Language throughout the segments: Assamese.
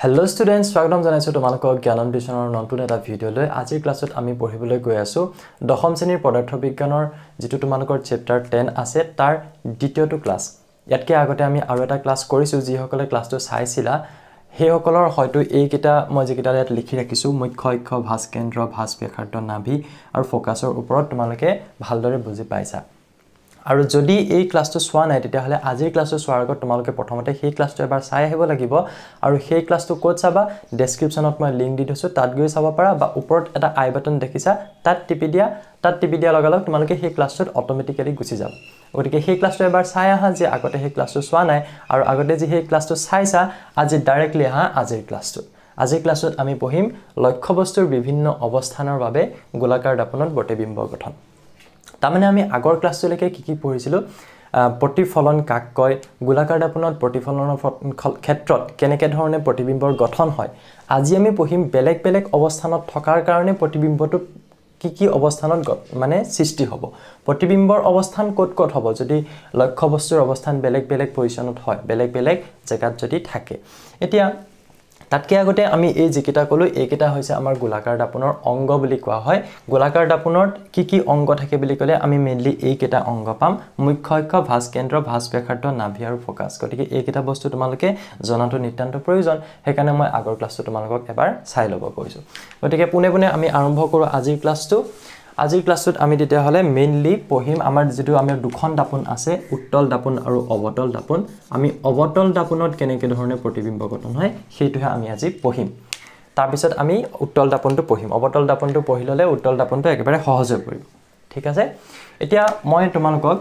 Hello students, স্বাগতম জনাইছো তোমালোকক জ্ঞানম টিউচনৰ নতুন এটা ভিডিঅলৈ। আজিৰ ক্লাছত আমি পঢ়িবলৈ গৈ আছো দশম শ্ৰেণীৰ পদাৰ্থ বিজ্ঞানৰ যেটো তোমালোকৰ চেপ্টাৰ 10 আছে তাৰ দ্বিতীয়টো ক্লাস। ইয়াতকে আগতে আমি আৰু এটা ক্লাস কৰিছো যি সকলে ক্লাসটো চাইছিলা হে সকলৰ হয়তো এই কিটা মই যে কিটা লিখি ৰাখিছো মুখ্য অক্ষ ভাস কেন্দ্ৰ ভাস ব্যাসাৰ্ধ নাভি আৰু ফোকাসৰ ওপৰত তোমালোকে ভালদৰে বুজি পাইছা। আৰু যদি এই ক্লাসটো সোৱা নাই তেতিয়া হলে আজিৰ ক্লাসটো সোৱাৰ আগত তোমালোকে প্ৰথমতে সেই ক্লাসটো এবাৰ চাই আহিব লাগিব আৰু সেই ক্লাসটো ক'ত চাবা ডেসক্ৰিপচনত মই লিংক দি দিছো তাত গৈ চাব পাৰা বা ওপৰত এটা আই বাটন দেখিছা তাত টিপি দিয়া লগালগ তোমালোকে সেই ক্লাসটোত অটোমেটিক্যালি গুচি যাব। গতিকে সেই ক্লাসটো এবাৰ চাই আহা যে আগতে সেই ক্লাসটো সোৱা নাই আৰু আগতে যে সেই ক্লাসটো চাইছা আজি ডাইৰেক্টলি আহা আজিৰ ক্লাসটো। আজিৰ ক্লাসত আমি পঢ়িম লক্ষ্যবস্তুৰ বিভিন্ন অৱস্থানৰ বাবে গোলাকাৰ দাপনত প্ৰতিবিম্ব গঠন। তামানে আমি আগৰ ক্লাসটোলৈকে কি পঢ়িছিলো প্ৰতিফলন কাক কয় গোলাকাৰ দাপনত প্ৰতিফলনৰ ক্ষেত্ৰত কেনেকে ধৰণে প্ৰতিবিম্বৰ গঠন হয় আজি আমি পঢ়িম বেলেগ বেলেগ অৱস্থানত থকাৰ কাৰণে প্ৰতিবিম্বটো কি অৱস্থানত মানে সৃষ্টি হ'ব প্ৰতিবিম্বৰ অৱস্থান ক'ত হ'ব যদি লক্ষ্যবস্তুৰ অৱস্থান বেলেগ বেলেগ পজিশনত হয় বেলেগ বেলেগ জায়গাত যদি থাকে। এতিয়া তাতকে আগতে আমি এই যিকিটা কলো এইকিটা হৈছে আমাৰ গোলাকাৰ দাপনৰ অংগ বুলি কোৱা হয়। গোলাকাৰ দাপনৰ কি অংগ থাকে বুলি কলে আমি মেইনলি এইকিটা অংগ পাম মুখ্য অক্ষ ভাস কেন্দ্ৰ ভাস ব্যাসাৰ্ধ নাভি আৰু ফোকাস। গতিকে এইকিটা বস্তু তোমালোকে জনাটো নিতান্ত প্ৰয়োজন সেইকাৰণে মই আগৰ ক্লাসটো তোমালোকক এবাৰ চাই ল'ব কৈছো। গতিকে পুনে আমি আৰম্ভ কৰো আজিৰ ক্লাসটো। আজিৰ ক্লাসটোত আমি তেতিয়া হলে মেইনলি পঢ়িম আমাৰ যেটো আমাৰ দুখন দাপন আছে উত্তল দাপন আৰু অৱতল দাপন। আমি অৱতল দাপনত কেনেকে ধৰণে প্ৰতিবিম্ব গঠন হয় সেইটোহে আমি আজি পঢ়িম। তাৰ পিছত আমি উত্তল দাপনটো পঢ়িম। অৱতল দাপনটো পঢ়ি ললে উত্তল দাপনটো একেবাৰে সহজ হৈ পৰিব। ঠিক আছে এতিয়া মই তোমালোকক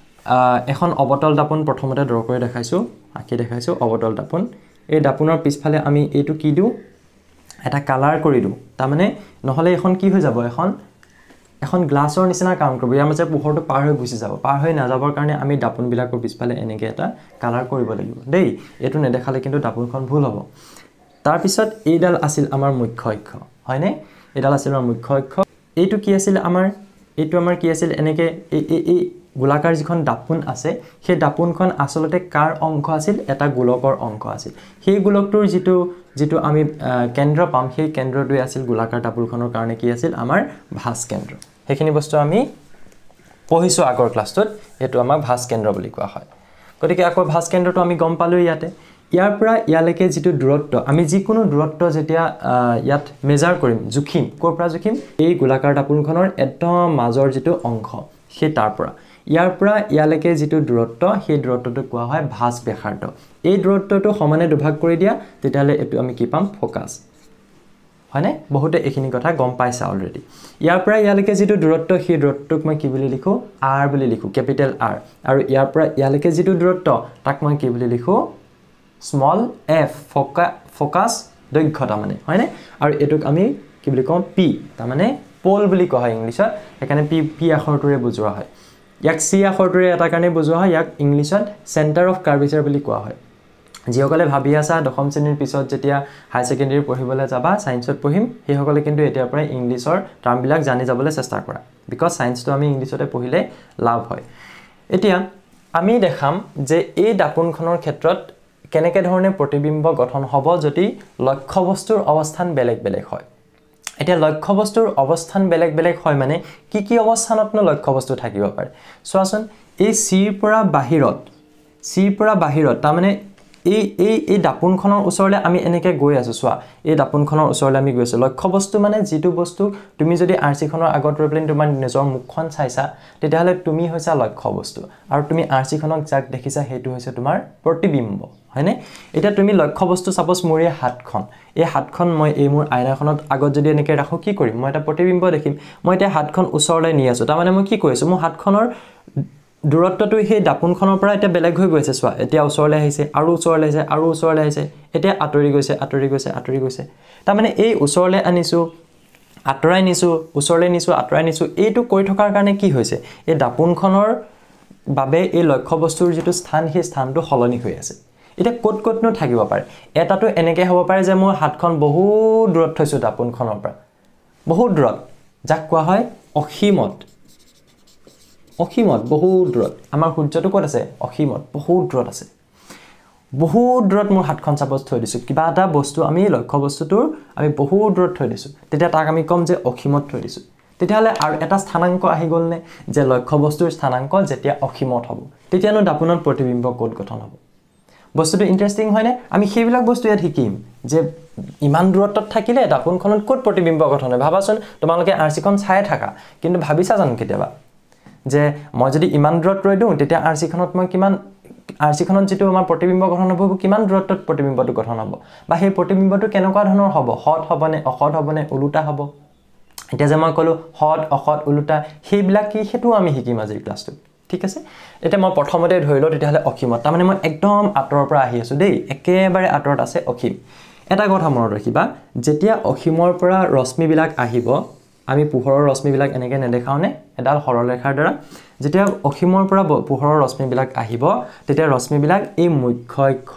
এখন অৱতল দাপন প্ৰথমতে ড্ৰ কৰি দেখাইছো আঁকি দেখাইছো অৱতল দাপন। এই দাপনৰ পিছফালে আমি এইটো কি দিও এটা কালাৰ কৰি দিও তাৰমানে নহলে এখন কি হৈ যাব এখন গ্লাছৰ নিচিনা কাম কৰিব ইয়াৰ মাজে পোহৰটো পাৰ হৈ গুছি যাব পাৰ হৈ নাযাবৰ কাৰণে আমি দাপন বিলাকৰ পিছফালে এনেকে এটা কালাৰ কৰিব লাগিব দেই এটো নেদেখালে কিন্তু দাপনখন ভুল হ'ব। তাৰ পিছত এইডাল আছিল আমাৰ মুখ্য অক্ষ হয়নে এইডাল আছিল আমাৰ মুখ্য অক্ষ এইটো কি আছিল আমাৰ কি আছিল এনেকে এই গোলাকাৰ যিখন দাপন আছে সেই দাপনখন আসলতে কাৰ অংশ আছিল এটা গোলকৰ অংশ আছিল। সেই গোলকটোৰ যেটো আমি কেন্দ্ৰ পাম সেই কেন্দ্ৰটোই আছিল গোলাকাৰ দাপনখনৰ কাৰণে কি আছিল আমাৰ ভাস কেন্দ্ৰ। সেইখিনি বস্তু আমি পঢ়িছো আগৰ ক্লাসটোত এটো আমাৰ ভাস কেন্দ্ৰ বুলি কোৱা হয়। গতিকে আকৌ ভাস কেন্দ্ৰটো আমি গম পালো ইয়াতে ইয়াৰ পৰা ইয়ালৈকে যেটো দূৰত্ব আমি যিকোনো দূৰত্ব যেতিয়া ইয়াত মেজাৰ কৰিম জুখিম কৰ পৰা জুখিম এই গোলাকাৰ দাপনখনৰ একদম মাজৰ যেটো অংশ সেই তাৰ পৰা ইয়াৰ পৰা ইয়ালৈকে যেটো দূৰত্ব সেই দূৰত্বটো কোৱা হয় ভাস ব্যাসাৰ্ধ। এই দূৰত্বটো সমানে দুভাগ কৰি দিয়া তেতিয়ালে এটো আমি কি পাম ফোকাস হয়নে বহুতে এইখিনি কথা গম পাইছা অলৰেডি। ইয়াৰ পৰা ইয়ালৈকে যেটো দূৰত্ব সেই দূৰত্বক মই কি বুলি লিখো r বুলি লিখো কেপিটেল r আৰু ইয়াৰ পৰা ইয়ালৈকে যেটো দূৰত্ব তাক মই কি বুলি লিখো স্মল f ফোকাস দৈৰ্ঘ্যতা মানে হয়নে আৰু এটোক আমি কি বুলি কম p তাৰ মানে পোল বুলি কোৱা হয় ইংলিছত সেইকাৰণে p আখৰটোৰে বুজোৱা হয়। ইয়াক c আখৰটোৰে এটা কাৰণে বুজোৱা হয় ইয়াক ইংলিছত সেন্টাৰ অফ কাৰ্ভেচাৰ বুলি কোৱা হয়। যিসকলে ভাবি আছা দশম শ্ৰেণীৰ পিছত যেতিয়া হাই সেকেন্ডাৰী পঢ়িবলৈ যাবা সায়েন্সত পঢ়িম সেই সকলে কিন্তু এতিয়াৰ পৰা ইংলিছৰ টাৰ্ম বিলাক জানি যাবলৈ চেষ্টা কৰা বিকজ সায়েন্সটো আমি ইংলিছতে পঢ়িলে লাভ হয়। এতিয়া আমি দেখাম যে এই দাপনখনৰ ক্ষেত্ৰত কেনেকে ধৰণে প্ৰতিবিম্ব গঠন হ'ব যদি লক্ষ্যবস্তুৰ অৱস্থান বেলেগ বেলেগ হয়। এতিয়া লক্ষ্যবস্তুৰ অৱস্থান বেলেগ বেলেগ হয় মানে কি অৱস্থানত লক্ষ্যবস্তু থাকিব পাৰে চোৱাচোন এই c পৰা বাহিৰত তাৰ মানে এই দাপনখনৰ ওচৰলে আমি এনেকে গৈ আছো চোৱা এই দাপনখনৰ ওচৰলে আমি গৈ আছো লক্ষ্যবস্তু মানে যেটো বস্তু তুমি যদি আৰসি খনৰ আগত ৰৈ পেলাই তোমাৰ নিজৰ মুখখন চাইছা তেতিয়াহলে তুমি হৈছা লক্ষ্যবস্তু আৰু তুমি আৰসি খনক যাক দেখিছা হেতু হৈছে তোমাৰ প্ৰতিবিম্ব হয়নে। এটা তুমি লক্ষ্যবস্তু সাপোজ মোৰ এই হাতখন মই এই মোৰ আইনাখনত আগত যদি এনেকে ৰাখো কি কৰিম মই এটা প্ৰতিবিম্ব দেখিম। মই এটা হাতখন ওচৰলৈ নি আছো তাৰ মানে মই কি কৰিছো মোৰ হাতখনৰ দূৰত্বটো সেই দাপনখনৰ পৰা এটা বেলেগ হৈ গৈছে চোৱা এতিয়া ওচৰলৈ আহিছে আৰু ওচৰলৈ আহিছে এতিয়া আতৰি গৈছে তাৰ মানে এই ওচৰলৈ আনিছো আতৰাই নিছো ওচৰলৈ নিছো আতৰাই নিছো এইটো কৈ থকাৰ কাৰণে কি হৈছে এই দাপনখনৰ বাবে এই লক্ষ্যবস্তুৰ যেটো স্থান সেই স্থানটো সলনি হৈ আছে। এটা ক'তনো থাকিব পাৰে এটাটো এনেকে হ'ব পাৰে যে মই হাতখন বহু দূৰত থৈছো দাপনখনৰ পৰা বহু দূৰত যাক কোৱা হয় অসীমত বহুত দূৰত আমাৰ সূৰ্যটো ক'ত আছে অসীমত বহুত দূৰত আছে বহুত দূৰত মোৰ হাতখন সাপোজ থৈ দিছো কিবা এটা বস্তু আমি লক্ষ্য বস্তুটোৰ আমি বহুত দূৰত থৈ দিছো তেতিয়া তাক আমি কম যে অসীমত থৈ দিছো তেতিয়াহলে আৰু এটা স্থানাংক আহি গল নে যে লক্ষ্য বস্তুৰ স্থানাংক যেতিয়া অসীমত হ'ব তেতিয়ানো দাপোনত প্ৰতিবিম্ব কোড গঠন হ'ব বস্তুটো ইন্টাৰেষ্টিং হয় নে আমি সেইবিলাক বস্তু ইয়াত শিকিম যে ইমান দূৰত্বত থাকিলে দাপোনখনত কোড প্ৰতিবিম্ব গঠন হয় ভাবাচোন তোমালোকে আৰচিখন চাই থাকা কিন্তু ভাবিছা জানো কেতিয়াবা যে মই যদি ইমান দূৰত ৰৈ দিওঁ তেতিয়া আৰচিখনত মই কিমান আৰচিখনত যেটো আমাৰ প্ৰতিবিম্ব গঠন হ'ব কিমান দূৰত্বত প্ৰতিবিম্বটো গঠন হ'ব বা সেই প্ৰতিবিম্বটো কেনেকুৱা ধৰণৰ হ'ব হট হ'বনে অহট হ'বনে উলুটা হ'ব এতিয়া যে মই কলো হট অহট উলুটা সেইবিলাক কি হেতু আমি শিকিম আজিৰ ক্লাছটো ঠিক আছে এতিয়া মই প্ৰথমতে ধৰিলো তেতিয়াহলে অসীমত তাৰ মানে মই একদম আঁতৰৰ পৰা আহি আছো দেই একেবাৰে আঁতৰত আছে অসীম এটা কথা মনত ৰাখিবা যেতিয়া অসীমৰ পৰা ৰশ্মিবিলাক আহিব আমি পোহৰৰ ৰশ্মিবিলাক এনেকৈ নেদেখাওনে এডাল সৰলৰেখাৰ দ্বাৰা যেতিয়া অসীমৰ পৰা পোহৰৰ ৰশ্মিবিলাক আহিব তেতিয়া ৰশ্মিবিলাক এই মুখ্য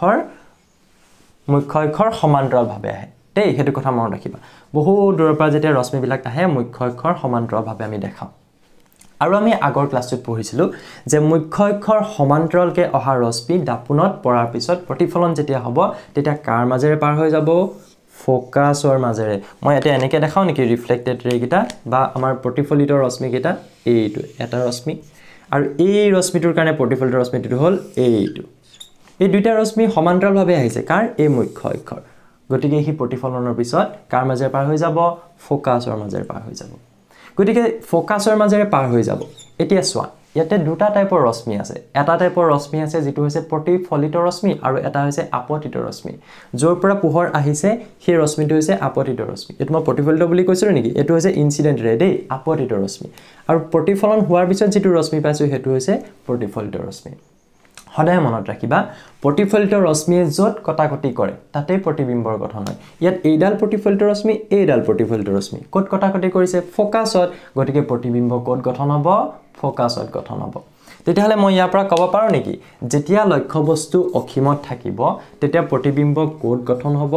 অক্ষৰ সমান্তৰালভাৱে আহে দেই হেতু কথা মনত ৰাখিবা বহু দূৰৰ পৰা যেতিয়া ৰশ্মিবিলাক আহে মুখ্য অক্ষৰ সমান্তৰালভাৱে আমি দেখাও আৰু আমি আগৰ ক্লাছটোত পঢ়িছিলো যে মুখ্য অক্ষৰ সমান্তৰালকে অহা ৰশ্মি দাপোনত পৰাৰ পিছত প্ৰতিফলন যেতিয়া হ'ব তেতিয়া কাৰ মাজেৰে পাৰ হৈ যাব ফোকাছৰ মাজেৰে মই এটা এনেকৈ দেখাও নেকি ৰিফ্লেক্টেড ৰে গিটা বা আমাৰ প্ৰতিফলিত ৰশ্মি গিটা এইটো এটা ৰশ্মি আৰু এই ৰশ্মিটোৰ কাৰণে প্ৰতিফলিত ৰশ্মিটো হ'ল এইটো এই দুইটা ৰশ্মি সমান্তৰালভাৱে আহিছে কাৰ এই মুখ্য অক্ষৰ গতিকে হি প্ৰতিফলনৰ পিছত কাৰ মাজেৰে পাৰ হৈ যাব ফোকাছৰ মাজেৰে পাৰ হৈ যাব গতিকে ফোকাছৰ মাজেৰে পাৰ হৈ যাব এতিয়া চোৱা ইয়াতে দুটা টাইপৰ ৰশ্মি আছে এটা টাইপৰ ৰশ্মি আছে যেটো হৈছে প্ৰতিফলিত ৰশ্মি আৰু এটা হৈছে আপতিত ৰশ্মি যৰ পৰা পোহৰ আহিছে সেই ৰশ্মিটো হৈছে আপতিত ৰশ্মি এটো মই প্ৰতিফলিত বুলি কৈছিলো নেকি এটো হৈছে ইনসিডেন্ট ৰে দেই আপতিত ৰশ্মি আৰু প্ৰতিফলন হোৱাৰ পিছত যেটো ৰশ্মি পাইছো হেতু হৈছে প্ৰতিফলিত ৰশ্মি সদায় মনত ৰাখিবা প্ৰতিফলিত ৰশ্মিয়ে যত কটাকটি কৰে তাতে প্ৰতিবিম্বৰ গঠন হয় ইয়াত এইডাল প্ৰতিফলিত ৰশ্মি এইডাল প্ৰতিফলিত ৰশ্মি কত কটাকটি কৰিছে ফোকাছত গতিকে প্ৰতিবিম্ব কোড গঠন হ'ব ফোকাছত গঠন হ'ব তেতিয়াহলে মই ইয়াৰ পৰা ক'ব পাৰো নেকি যেতিয়া লক্ষ্য বস্তু অসীমত থাকিব তেতিয়া প্ৰতিবিম্ব কোড গঠন হ'ব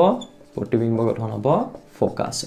ফোকাছ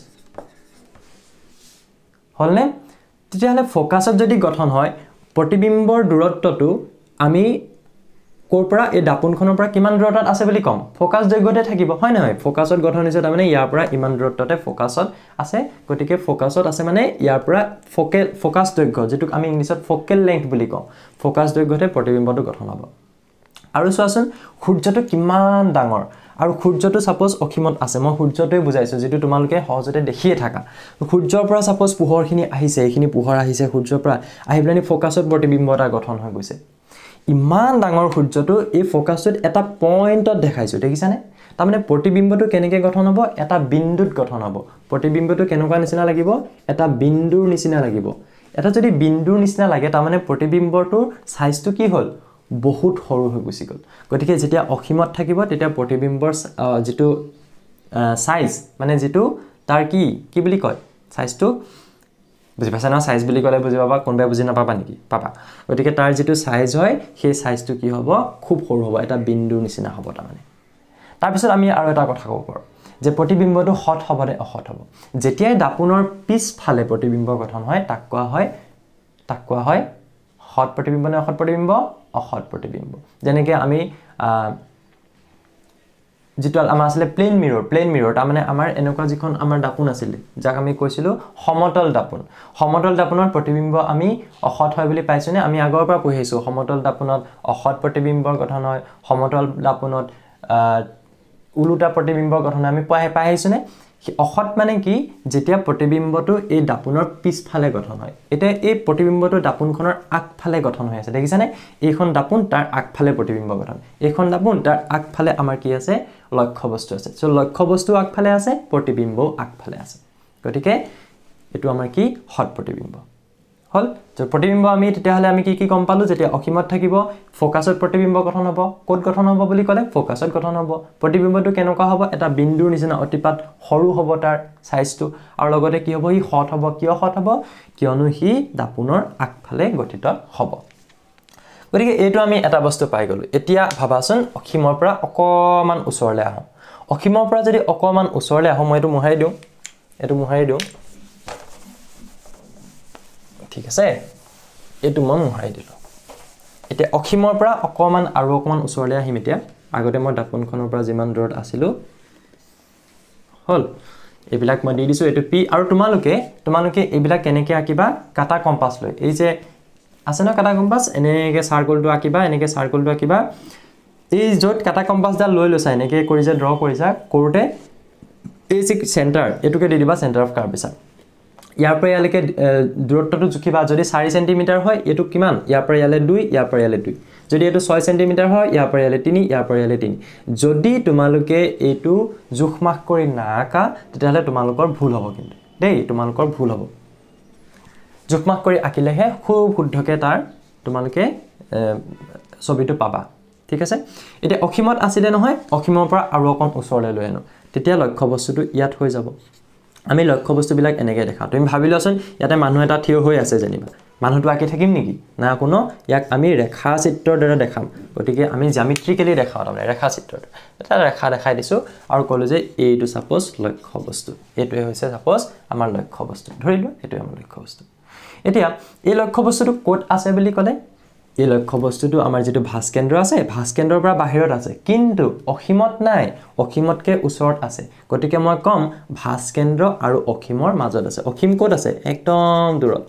হলনে তেতিয়াহলে ফোকাছত যদি গঠন হয় প্ৰতিবিম্বৰ দূৰত্বটো আমি কোৰ পৰা এই দাপোনখনৰ পৰা কিমান দূৰত্বত আছে বুলি কম ফোকাছ দৈৰ্ঘ্যতে থাকিব হয় নহয় ফোকাছত গঠন হৈছে তাৰ মানে ইয়াৰ পৰা ইমান দূৰত্বতে ফোকাছত আছে গতিকে ফোকাছত আছে মানে ইয়াৰ পৰা ফোকাছ দৈৰ্ঘ্য যেটো আমি ইংলিছত ফোকেল লেংথ বুলি কওঁ ফোকাছ দৈৰ্ঘ্যতে প্ৰতিবিম্বটো গঠন হ'ব আৰু চোৱাচোন সূৰ্যটো কিমান ডাঙৰ আৰু সূৰ্যটো সাপোজ অসীমত আছে মই সূৰ্যটোৱে বুজাইছো যেটো তোমালোকে সহজতে দেখিয়ে থাকা সূৰ্যৰ পৰা সাপোজ পোহৰখিনি আহিছে এইখিনি পোহৰ আহিছে সূৰ্যৰ পৰা আহিবলানি ফোকাছত প্ৰতিবিম্ব এটা গঠন হৈ গৈছে ইমান ডাঙৰ সূৰ্যটো এই ফোকাছটোত এটা পইণ্টত দেখাইছো দেখিছানে তাৰ মানে প্ৰতিবিম্বটো কেনেকৈ গঠন হ'ব এটা বিন্দুত গঠন হ'ব প্ৰতিবিম্বটো কেনেকুৱা নিচিনা লাগিব এটা বিন্দুৰ নিচিনা লাগিব এটা যদি বিন্দুৰ নিচিনা লাগে তাৰ মানে প্ৰতিবিম্বটোৰ সাইজটো কি হ'ল বহুত সৰু হৈ গুছি গল গতিকে যেতিয়া অসীমত থাকিব তেতিয়া প্ৰতিবিম্বৰ যেটো সাইজ মানে যেটো তাৰ কি বুলি কয় সাইজটো বুজি পাছা না সাইজ বুলি কলে বুজি পাবা কোনবাই বুজি নাপাবা নেকি পাবা গতিকে তাৰ যেটো সাইজ হয় সেই সাইজটো কি হ'ব খুব সৰু হ'ব এটা বিন্দুৰ নিচিনা হ'ব তাৰ মানে তাৰ পিছত আমি আৰু এটা কথা ক'ব পাৰো যে প্ৰতিবিম্বটো হট হ'ব নে অহট হ'ব যেতিয়াই দাপোনৰ পিছফালে প্ৰতিবিম্ব গঠন হয় তাক কোৱা হয় হট প্ৰতিবিম্ব নে অহট প্ৰতিবিম্ব অহট প্ৰতিবিম্ব যেনেকৈ আমি যেটো আমাৰ আসলে প্লেন মিৰৰ তাৰ মানে আমাৰ এনেকুৱা যিখন আমাৰ দাপোন আছিল যাক আমি কৈছিলো সমতল দাপোনৰ প্ৰতিবিম্ব আমি অহট হয় বুলি পাইছো নে আমি আগৰ পৰা পঢ়িছো সমতল দাপোনত অহট প্ৰতিবিম্বৰ গঠন হয় সমতল দাপোনত উলুটা প্ৰতিবিম্বৰ গঠন আমি পাইছো নে অহট মানে কি যেতিয়া প্ৰতিবিম্বটো এই দাপোনৰ পিছফালে গঠন হয় এটা এই প্ৰতিবিম্বটো দাপোনখনৰ আগফালে গঠন হৈ আছে দেখিছানে এইখন দাপোন তাৰ আগফালে প্ৰতিবিম্ব গঠন এইখন দাপোন তাৰ আগফালে আমাৰ কি আছে লক্ষ্য বস্তু আছে সো লক্ষ্য বস্তু আগফালে আছে প্ৰতিবিম্বও আগফালে আছে গতিকে এটো আমাৰ কি হট প্ৰতিবিম্ব হল যে প্ৰতিবিম্ব আমি তেতিয়াহলে আমি কি গম পালো যেতিয়া অসীমত থাকিব ফোকাছত প্ৰতিবিম্ব গঠন হ'ব কোড গঠন হ'ব বুলি ক'লে ফোকাছত গঠন হ'ব প্ৰতিবিম্বটো কেনেকুৱা হ'ব এটা বিন্দুৰ নিচিনা অতিপাত সৰু হ'ব তাৰ সাইজটো আৰু লগতে কি হ'ব ই হট হ'ব কিয় হট হ'ব কিয়নো হি দাপোনৰ আগফালে গঠিত হ'ব গতিকে এইটো আমি এটা বস্তু পাই গলো এতিয়া ভাবাচোন অসীমৰ পৰা অকমান ওচৰলৈ আহো অসীমৰ পৰা যদি অকমান ওচৰলৈ আহো মই এটো মোহাৰি দিও ঠিক আছে এটো মই মোহাৰি দিলো এতিয়া অসীমৰ পৰা অকমান ওচৰলৈ আহিম এতিয়া আগতে মই দাপোনখনৰ পৰা যিমান দূৰত আছিলো হল এবিলাক মই দি দিছো এটো p আৰু তোমালোকে এবিলাক কেনেকৈ আকিবা কাটা কম্পাস লৈ এই যে আছে ন কাটা কম্পাস এনেকৈ সাৰ্কেলটো আকিবা এনেকৈ সাৰ্কেলটো আকিবা এই যত কাটা কম্পাস দা লৈ লৈছা এনেকৈ কৰি যে ড্ৰ কৰিছা কৰোতে এই যে সেন্টাৰ এটুকে দি দিবা সেন্টাৰ অফ কাৰ্ভেচাৰ ইয়াৰ পৰা ইয়ালৈকে দূৰত্বটো জুখিবা যদি 4 সেমি হয় এটু কিমান ইয়াৰ পৰা ইয়ালে 2 ইয়াৰ পৰা ইয়ালে 2 যদি এটু 6 সেমি হয় ইয়াৰ পৰা ইয়ালে 3 ইয়াৰ পৰা ইয়ালে 3 যদি তোমালোকে এটু জুখমাখ কৰি না আকা তেতিয়াহলে তোমালোকৰ ভুল হ'ব কিন্তু দেই তোমালোকৰ ভুল হ'ব জুখমাখ কৰি আকিলেহে খুব শুদ্ধকে তাৰ তোমালোকে ছবিটো পাবা ঠিক আছে এটা অখিমত আছিল নহয় অখিমৰ পৰা আৰু অকন ওচৰলৈ লৈ আনো তেতিয়া লক্ষ্য বস্তুটো ইয়াত হৈ যাব আমি লক্ষ্য বস্তুবিলাক এনেকৈ দেখা তুমি ভাবিলছন ইয়াতে মানুহ এটা থিয় হৈ আছে যেনিবা মানুহটো আকি থাকিম নেকি না কোনো ইয়াক আমি ৰেখা চিত্ৰৰ দ্বাৰা দেখাম গতিকে আমি জ্যামিত্ৰিক্যালি দেখাও তাৰমানে ৰেখা চিত্ৰত এটা ৰেখা দেখাই দিছো আৰু কলো যে এইটো সাপোজ লক্ষ্য বস্তু এইটোৱে হৈছে সাপোজ আমাৰ লক্ষ্য বস্তু ধৰিলো এইটোৱে আমাৰ লক্ষ্য বস্তু এতিয়া এই লক্ষ্য বস্তুটো কোট আছে বুলি কলে এই লক্ষ্য বস্তুটো আমাৰ যেটো ভাস্কেন্দ্ৰ আছে ভাস্কেন্দ্ৰৰ পৰা বাহিৰত আছে কিন্তু অখিমত নাই অখিমতকে ওচৰত আছে গতিকে মই কম ভাস্কেন্দ্ৰ আৰু অখিমৰ মাজত আছে অখিম কোট আছে একদম দূৰত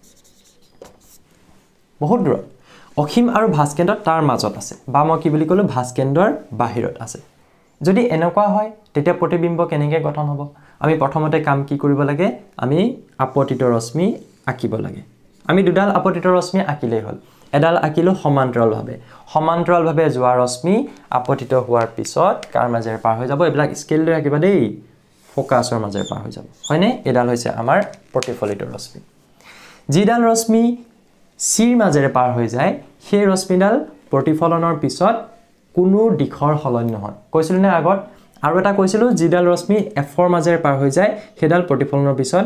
বহুত দূৰত অখিম আৰু ভাস্কেন্দ্ৰ তাৰ মাজত আছে বা মই কি বুলি কলো ভাস্কেন্দ্ৰৰ বাহিৰত আছে যদি এনেকুৱা হয় তেতিয়া প্ৰতিবিম্ব কেনেকৈ গঠন হ'ব আমি প্ৰথমতে কাম কি কৰিব লাগে আমি আপতিত ৰশ্মি আকিব লাগে আমি দুডাল আপতিত ৰশ্মি আকিলেই হ'ল এডাল আকিলো সমান্তৰালভাৱে যোৱা ৰশ্মি আপতিত হোৱাৰ পিছত কাৰ মাজেৰে পাৰ হৈ যাব এবিলাক স্কেল লৈ আকিবা দেই ফোকাসৰ মাজেৰে পাৰ হৈ যাব হয়নে এডাল হৈছে আমাৰ প্ৰতিফলিত ৰশ্মি যিডাল ৰশ্মি সিৰ মাজেৰে পাৰ হৈ যায় সেই ৰশ্মিডাল প্ৰতিফলনৰ পিছত কোনো দিশৰ সলনি নহয় কৈছিলো নে আগত আৰু এটা কৈছিলো যিডাল ৰশ্মি এফৰ মাজেৰে পাৰ হৈ যায় সেইডাল প্ৰতিফলনৰ পিছত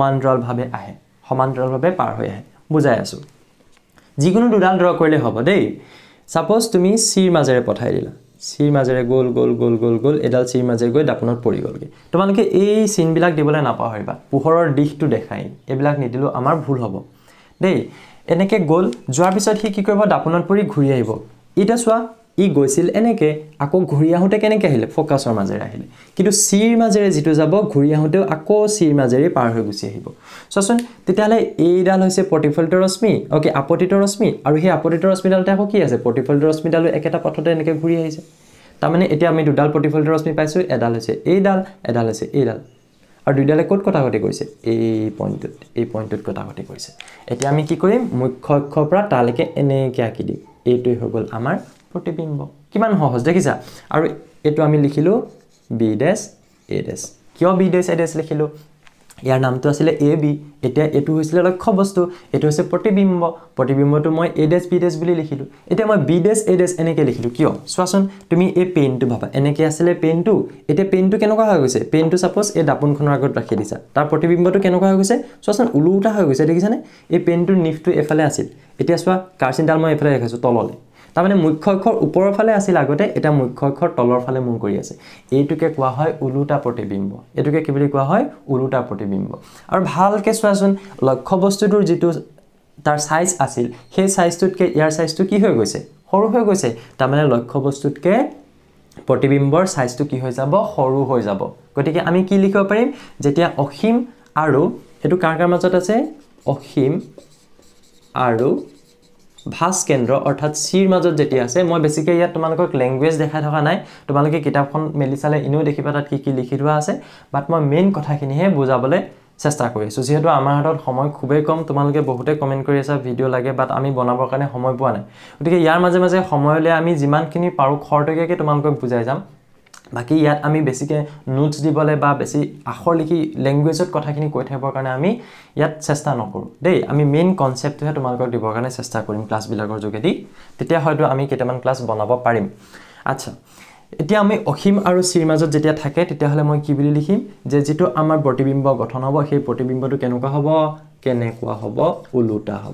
সমান্তৰালভাৱে পাৰ হৈ আহে বুজাই আছো যিকোনো দুডাল ড্ৰ কৰিলে হ'ব দেই সাপোজ তুমি সিৰ মাজেৰে পঠাই দিলা সিৰ মাজেৰে গোল গোল গোল গোল গোল এডাল সিৰ মাজেৰে গৈ দাপনত পৰি গলগে তোমালোকে এই চিনবিলাক দিবলৈ নাপাহৰিবা পোহৰৰ দিশটো দেখাই এবিলাক নিদিলো আমাৰ ভুল হ'ব দেই এনেকে গোল যোৱাৰ পিছত হি কি কৰিব দাপনত পৰি ঘূৰি আহিব ইটা চোৱা ই গৈছিল এনেকে আকৌ ঘূৰি আহোতে কেনেকৈ আহিলে ফোকাসৰ মাজেৰে আহিলে কিন্তু সিৰ মাজেৰে যেটো যাব ঘূৰি আহোতেও আকৌ সিৰ মাজেৰে পাৰ হৈ গুছি আহিব চোৱাচোন তেতিয়ালে এইডাল হৈছে প্ৰতিফলিত ৰশ্মি ওকে আপতিত ৰশ্মি আৰু সেই আপতিত ৰশ্মিডালতে আকৌ কি আছে প্ৰতিফলিত ৰশ্মিডাল একেটা পথতে এনেকৈ ঘূৰি আহিছে তাৰ মানে এতিয়া আমি দুডাল প্ৰতিফলিত ৰশ্মি পাইছো এডাল হৈছে এইডাল এডাল হৈছে এইডাল আৰু দুইডালে কোট কটাকটি কৰিছে এই পইণ্টত কটাকটি কৰিছে এতিয়া আমি কি কৰিম মুখ্য অক্ষৰ পৰা তালৈকে এনেকৈ আকি দিম এইটোই হৈ গল আমাৰ প্ৰতিবিম্ব কিমান সহজ দেখিছা আৰু এটো আমি লিখিলো b dash a dash কিয় b dash a dash লিখিলো ইয়াৰ নামটো আছিল a b এতিয়া এটো হৈছিল লক্ষ্য বস্তু এটো হৈছে প্ৰতিবিম্বটো মই a dash b dash বুলি লিখিলো এতিয়া মই b dash a dash এনেকৈ লিখিলো কিয় চোৱাচোন তুমি এই পেনটো ভাবা এনেকৈ আছিল পেনটো এতিয়া পেনটো কেনেকুৱা হৈ গৈছে পেনটো সাপোজ এই দাপোনখনৰ আগত ৰাখি দিছা তাৰ প্ৰতিবিম্বটো কেনেকুৱা হৈ গৈছে চোৱাচোন উলুটা হৈ গৈছে দেখিছানে এই পেনটোৰ নিফটো এফালে আছিল এতিয়া চোৱা কাৰ্চিনডাল মই এফালে ৰাখিছো তললে তাৰ মানে মুখ্য অক্ষৰ ওপৰৰ ফালে আছিল আগতে এটা মুখ্য অক্ষৰ তলৰ ফালে মুখ কৰি আছে এইটোকে কোৱা হয় উলুটা প্ৰতিবিম্ব এটোকে কি বুলি কোৱা হয় উলুটা প্ৰতিবিম্ব আৰু ভালকে চোৱাচোন লক্ষ্য বস্তুটোৰ যেটো তাৰ সাইজ আছিল সেই সাইজটোতকে ইয়াৰ সাইজটো কি হৈ গৈছে সৰু হৈ গৈছে তাৰ মানে লক্ষ্য বস্তুতকে প্ৰতিবিম্বৰ সাইজটো কি হৈ যাব সৰু হৈ যাব গতিকে আমি কি লিখিব পাৰিম যেতিয়া অখিম আৰু এটো কাৰ মাজত আছে অখিম আৰু ভাস্কেন্দ্ৰ অৰ্থাৎ সিৰ মাজত যেতিয়া আছে মই বেছিকৈ ইয়াত তোমালোকক ল্যাঙ্গুৱেজ দেখাই থকা নাই তোমালোকে কিতাপখন মেলি চালে ইনো দেখিবা তাত কি কি লিখি থোৱা আছে বাট মই মেইন কথাখিনিহে বুজাবলৈ চেষ্টা কৰি আছো যেহেতু আমাৰ হাতত সময় খুবেই কম তোমালোকে বহুতে কমেন্ট কৰি আছা ভিডিও লাগে বাট আমি বনাবৰ কাৰণে সময় পোৱা নাই গতিকে ইয়াৰ মাজে মাজে সময়লৈ আমি যিমানখিনি পাৰো খৰটকীয়াকৈ তোমালোকক বুজাই যাম বাকি ইয়াত আমি বেছিকে নোটস দিবলে বা বেছি আখৰ লিখি ল্যাঙ্গুৱেজত কথাখিনি কৈ থাকিবৰ কাৰণে আমি ইয়াত চেষ্টা নকৰো দেই আমি মেইন কনসেপ্টহে তোমালোকক দিবৰ কাৰণে চেষ্টা কৰিম ক্লাস বিলাকৰ যোগেদি তেতিয়া হয়তো আমি কেইটামান ক্লাস বনাব পাৰিম আচ্ছা এতিয়া আমি অখিম আৰু সিৰ মাজত যেতিয়া থাকে তেতিয়া হলে মই কি বুলি লিখিম যে যেটো আমাৰ প্ৰতিবিম্ব গঠন হ'ব সেই প্ৰতিবিম্বটো কেনেকুৱা হ'ব উলুটা হ'ব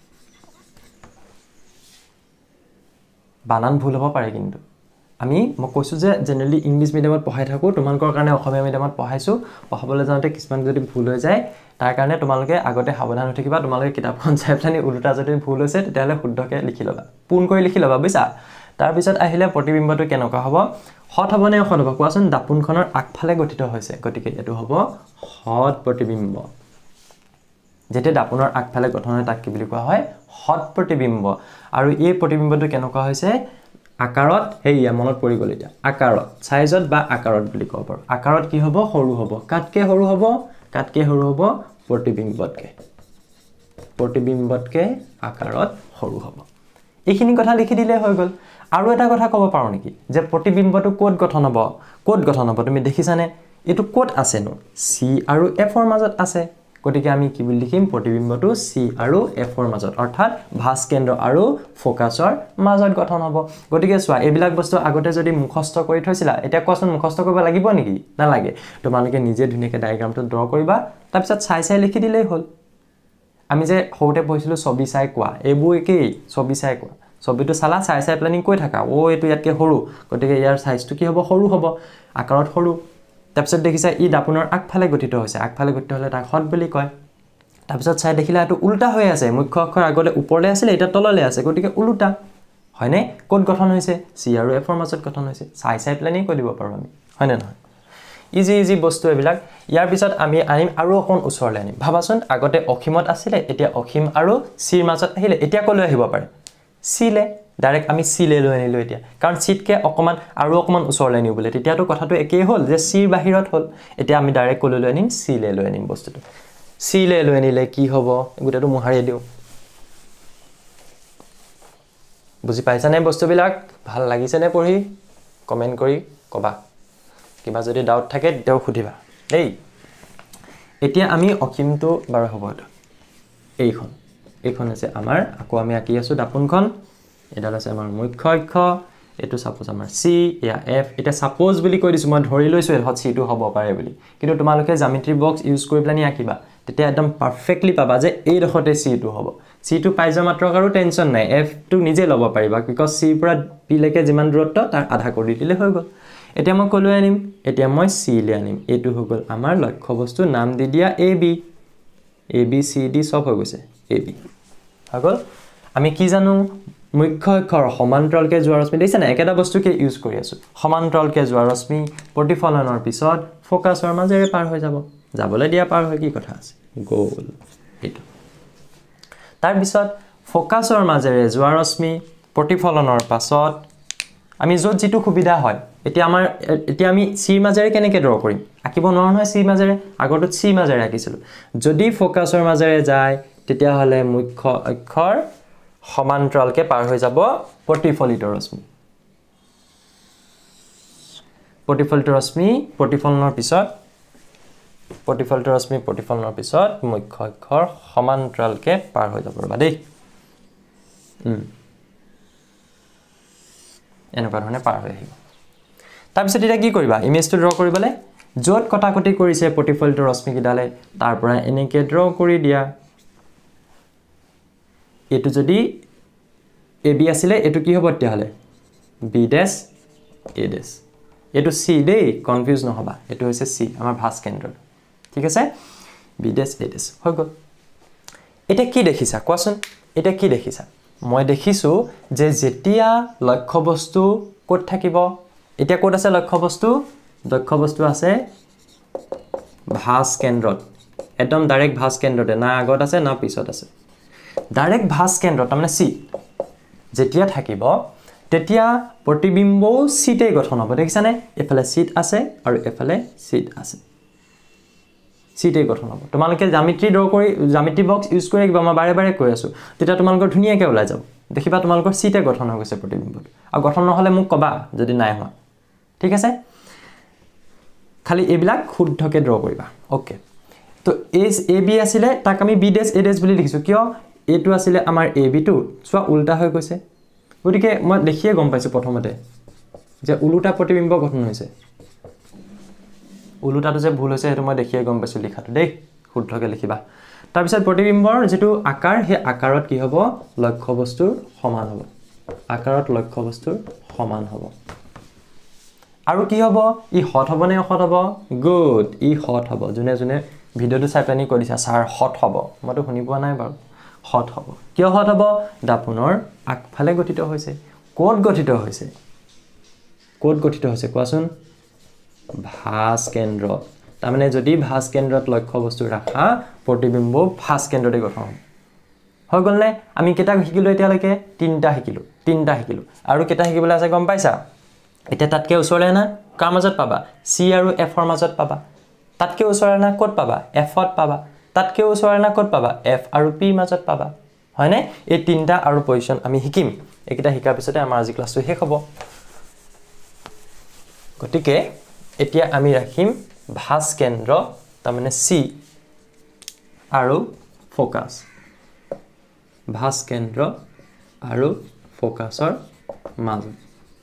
বানান ভুল হ'ব পাৰে কিন্তু আমি মই কৈছো যে জেনাৰেলি ইংলিশ মিডিয়ামত পঢ়াই থাকো তোমালোকৰ কাৰণে অসমীয়া মিডিয়ামত পঢ়াইছো পঢ়াবলৈ যাওঁতে কিছুমান যদি ভুল হৈ যায় তাৰ কাৰণে তোমালোকে আগতে সাৱধান হৈ থাকিবা তোমালোকে কিতাপখন চাই প্লানি উলুটা যদি ভুল হৈছে তেতিয়ালে শুদ্ধকে লিখি লবা পূৰ্ণ কৰি লিখি লবা বুজিছা তাৰ পিছত আহিলে প্ৰতিবিম্বটো কেনেকুৱা হ'ব হট হ'ব নে অহট হ'ব কোৱাচোন দাপোনখনৰ আগফালে গঠিত হৈছে গতিকে এটো হ'ব হট প্ৰতিবিম্ব যেতিয়া দাপোনৰ আগফালে গঠন হয় তাক কি বুলি কোৱা হয় হট প্ৰতিবিম্ব আৰু এই প্ৰতিবিম্বটো কেনেকুৱা হৈছে আকাৰত হেইয়া মনত পৰি গল এটা আকাৰত সাইজত বা আকাৰত বুলি কব পাৰো আকাৰত কি হ'ব সৰু হ'ব কাটকে সৰু হ'ব প্ৰতিবিম্বতকে আকাৰত সৰু হ'ব এইখিনি কথা লিখি দিলে হৈ গল আৰু এটা কথা কব পাৰো নেকি যে প্ৰতিবিম্বটো কোড গঠন হ'ব তুমি দেখিছানে এটো কোড আছে নো সি আৰু এফৰ মাজত আছে গতিকে আমি কি বুলি লিখিম প্ৰতিবিম্বটো সি আৰু এফৰ মাজত অৰ্থাৎ ভাস কেন্দ্ৰ আৰু ফোকাসৰ মাজত গঠন হ'ব গতিকে সোৱা এবিলাক বস্তু আগতে যদি মুখস্থ কৰি থৈছিলা এটা কোৱেশ্চন মুখস্থ কৰিব লাগিব নেকি না লাগে তোমালোকে নিজে ধুনিয়াকৈ ডায়াগ্ৰামটো ড্ৰ কৰিবা তাৰ পিছত চাই লিখি দিলেই হ'ল আমি যে হওতে পঢ়িছিলো ছবি চাই কোৱা এবু একেই ছবি চাই কোৱা ছবিটো চালা চাই প্ল্যানিং কৈ থাকা ও এটো ইয়াতকে সৰু গতিকে ইয়াৰ সাইজটো কি হ'ব সৰু হ'ব আকাৰত সৰু তাৰপিছত দেখিছা ই দাপোনৰ আগফালে গঠিত হৈছে আগফালে গঠিত হলে তাক হট বুলি কয় তাৰপিছত চাই দেখিলা এটো উল্টা হৈ আছে মুখ্য অক্ষৰ আগলে ওপৰলে আছিল এটা তললে আছে গতিকে উল্টা হয়নে কোড গঠন হৈছে সি আৰু এফৰ মাজত গঠন হৈছে চাই প্ল্যানিং কৈ দিব পাৰো আমি হয়নে নহয় ইজি বস্তু এবিলাক ইয়াৰ পিছত আমি আনিম আৰু অকন ওচৰলে আনিম ভাবাচোন আগতে অখিমত আছিল এতিয়া অখিম আৰু সিৰ মাজত আহিলে এতিয়া কলৈ আহিব পাৰে সিলে ডাইৰেক্ট আমি সিলে লৈ আনিলো এতিয়া কাৰণ সিতকে অকমান আৰু অকমান ওচৰলে নিউ বলে তেতিয়াটো কথাটো একেই হ'ল যে সিৰ বাহিৰত হ'ল এতিয়া আমি ডাইৰেক্ট কলৈ লৈ আনিম সিলে লৈ আনিম বস্তুটো সিলে লৈ আনিলে কি হ'ব গুটেটো মুহাৰি দিও বুজি পাইছানে বস্তুবিলাক ভাল লাগিছেনে পঢ়ি কমেন্ট কৰি কবা কিবা যদি ডাউট থাকে তেও খুদিবা দেই এতিয়া আমি অখিমটো বাৰ হ'ব এইখন আছে আমাৰ আকৌ আমি আকি আছো দাপোনখন এডাল আছে আমাৰ মুখ্য অক্ষ এটো সাপোজ আমাৰ সি ইয়া এফ এটা সাপোজ বুলি কৈ দিছো মই ধৰি লৈছো এহত সিটো হ'ব পাৰে বুলি কিন্তু তোমালোকে জ্যামিতি বক্স ইউজ কৰি প্লানি আকিবা তেতিয়া একদম পারফেক্টলি পাবা যে এই ৰখতে সিটো হ'ব সিটো পাই যা মাত্ৰ আৰু টেনচন নাই এফ টো নিজে ল'ব পাৰিবা বিকজ সি পৰা পি লৈকে যিমান দূৰত্ব তাৰ আধা কৰি দিলে হৈ গল এতিয়া মই কলৈ আনিম এতিয়া মই সি লে আনিম এটো হৈ গল আমাৰ লক্ষ্য বস্তু নাম দি দিয়া এ বি সি ডি সব হৈ গৈছে এ বি হৈ গল আমি কি জানো মুখ্য অক্ষৰ সমান্তৰালকে যোৱা ৰশ্মি দেখিছা না একেটা বস্তুকে ইউজ কৰি আছো সমান্তৰালকে যোৱা ৰশ্মি প্ৰতিফলনৰ পিছত ফোকাসৰ মাজেৰে পাৰ হৈ যাবলৈ দিয়া পাৰ হৈ কি কথা আছে গোল এটো তাৰ পিছত ফোকাসৰ মাজেৰে যোৱা ৰশ্মি প্ৰতিফলনৰ পাছত আমি যত জিতু সুবিধা হয় এতিয়া আমি সিৰ মাজেৰে কেনেকৈ ড্ৰ কৰিম আকিব নোৱাৰো নহয় সিৰ মাজেৰে আগৰটো সি মাজেৰে আকিছিলো যদি ফোকাসৰ মাজেৰে যায় তেতিয়া হলে মুখ্য অক্ষৰ সমান্তৰালকে পাৰ হৈ যাব প্ৰতিফলিত ৰশ্মি প্ৰতিফলনৰ পিছত মুখ্য অক্ষৰ সমান্তৰালকে পাৰ হৈ যাব ৰবা দেই এনেকুৱা ধৰণে পাৰ হৈ আহিব তাৰ পিছত এটা কি কৰিবা ইমেজটো ড্ৰ কৰিবলে যত কটাকটি কৰিছে প্ৰতিফলিত ৰশ্মি কিডালে তাৰ পৰা এনেকে ড্ৰ কৰি দিয়া এটো যদি এ বি আছিলে এটো কি হ'ব তেতিয়া হলে বি ড্যাশ এ ড্যাশ এটো সি দেই কনফিউজ নহবা এটো হৈছে সি আমাৰ ভাস কেন্দ্ৰ ঠিক আছে বি ড্যাশ এ ড্যাশ হৈ গল এটা কি দেখিছা কোৱাচোন এটা কি দেখিছা মই দেখিছো যে যেতিয়া লক্ষ্য বস্তু ক'ত থাকিব এতিয়া ক'ত আছে লক্ষ্য বস্তু আছে ভাস কেন্দ্ৰত একদম ডাইৰেক্ট ভাস কেন্দ্ৰতে না আগত আছে না পিছত আছে ডাইৰেক্ট ভাস কেন্দ্ৰত মানে সি যেতিয়া থাকিব তেতিয়া প্ৰতিবিম্বও সিতে গঠন হ'ব দেখিছানে এফালে সিট আছে আৰু এফালে সিট আছে সিতে গঠন হ'ব তোমালোকে জ্যামিতি বক্স ইউজ কৰি কিবা মই বাৰে কৈ আছো তেতিয়া তোমালোকৰ ধুনিয়াকৈ ওলাই যাব দেখিবা তোমালোকৰ সিতে গঠন হৈ গৈছে প্ৰতিবিম্বটো আৰু গঠন নহলে মোক কবা যদি নাই হোৱা ঠিক আছে খালি এবিলাক শুদ্ধকে ড্ৰ কৰিবা ওকে তো এ বি আছিলে তাক আমি বি ড্যাশ এ ড্যাশ বুলি লিখিছো কিয় এটো আছিলে আমাৰ এ বি টো সোৱা উল্টা হৈ গৈছে গতিকে মই দেখিয়ে গম পাইছো প্ৰথমতে যে উল্টা প্ৰতিবিম্ব গঠন হৈছে উল্টাটো যে ভুল হৈছে এটো মই দেখিয়ে গম পাইছো লিখাটো দেই শুদ্ধকে লিখিবা তাৰ পিছত প্ৰতিবিম্বৰ যেটো আকাৰ হে আকাৰত কি হ'ব লক্ষ্য বস্তুৰ সমান হ'ব আকাৰত লক্ষ্য বস্তুৰ সমান হ'ব আৰু কি হ'ব ই হট হ'ব নে অহট হ'ব গুড ই হট হ'ব জুনে ভিডিওটো চাই প্লানি কৰিছা স্যাৰ হট হ'ব মইতো শুনি পোৱা নাই বাৰু হট হ'ব কিয় হট হ'ব দাপোনৰ আগফালে গঠিত হৈছে ক'ত গঠিত হৈছে কোৱাচোন ভাঁজ কেন্দ্ৰত তাৰমানে যদি ভাঁজ কেন্দ্ৰত লক্ষ্য বস্তু ৰাখা প্ৰতিবিম্ব ভাঁজ কেন্দ্ৰতে গঠন হ'ব হৈ গ'ল নে আমি কেটা শিকিলো এতিয়ালৈকে তিনটা শিকিলো আৰু কেটা শিকিবলৈ আছে গম পাইছা এটা তাতকে ওচৰলে না কাৰ মাজত পাবা সি আৰু এফ ৰ মাজত পাবা তাতকে ওচৰলে না ক'ত পাবা এফ ত পাবা তাতকে ওচৰলে না ক'ত পাবা এফ আৰু পি মাজত পাবা হয়নে এই তিনটা আৰু পজিশন আমি শিকিম এইকেইটা শিকাৰ পিছতে আমাৰ আজি ক্লাছটো শেষ হ'ব গতিকে এতিয়া আমি ৰাখিম ভাঁজ কেন্দ্ৰ তাৰমানে সি আৰু ফোকাস ভাঁজ কেন্দ্ৰ আৰু ফোকাসৰ মাজত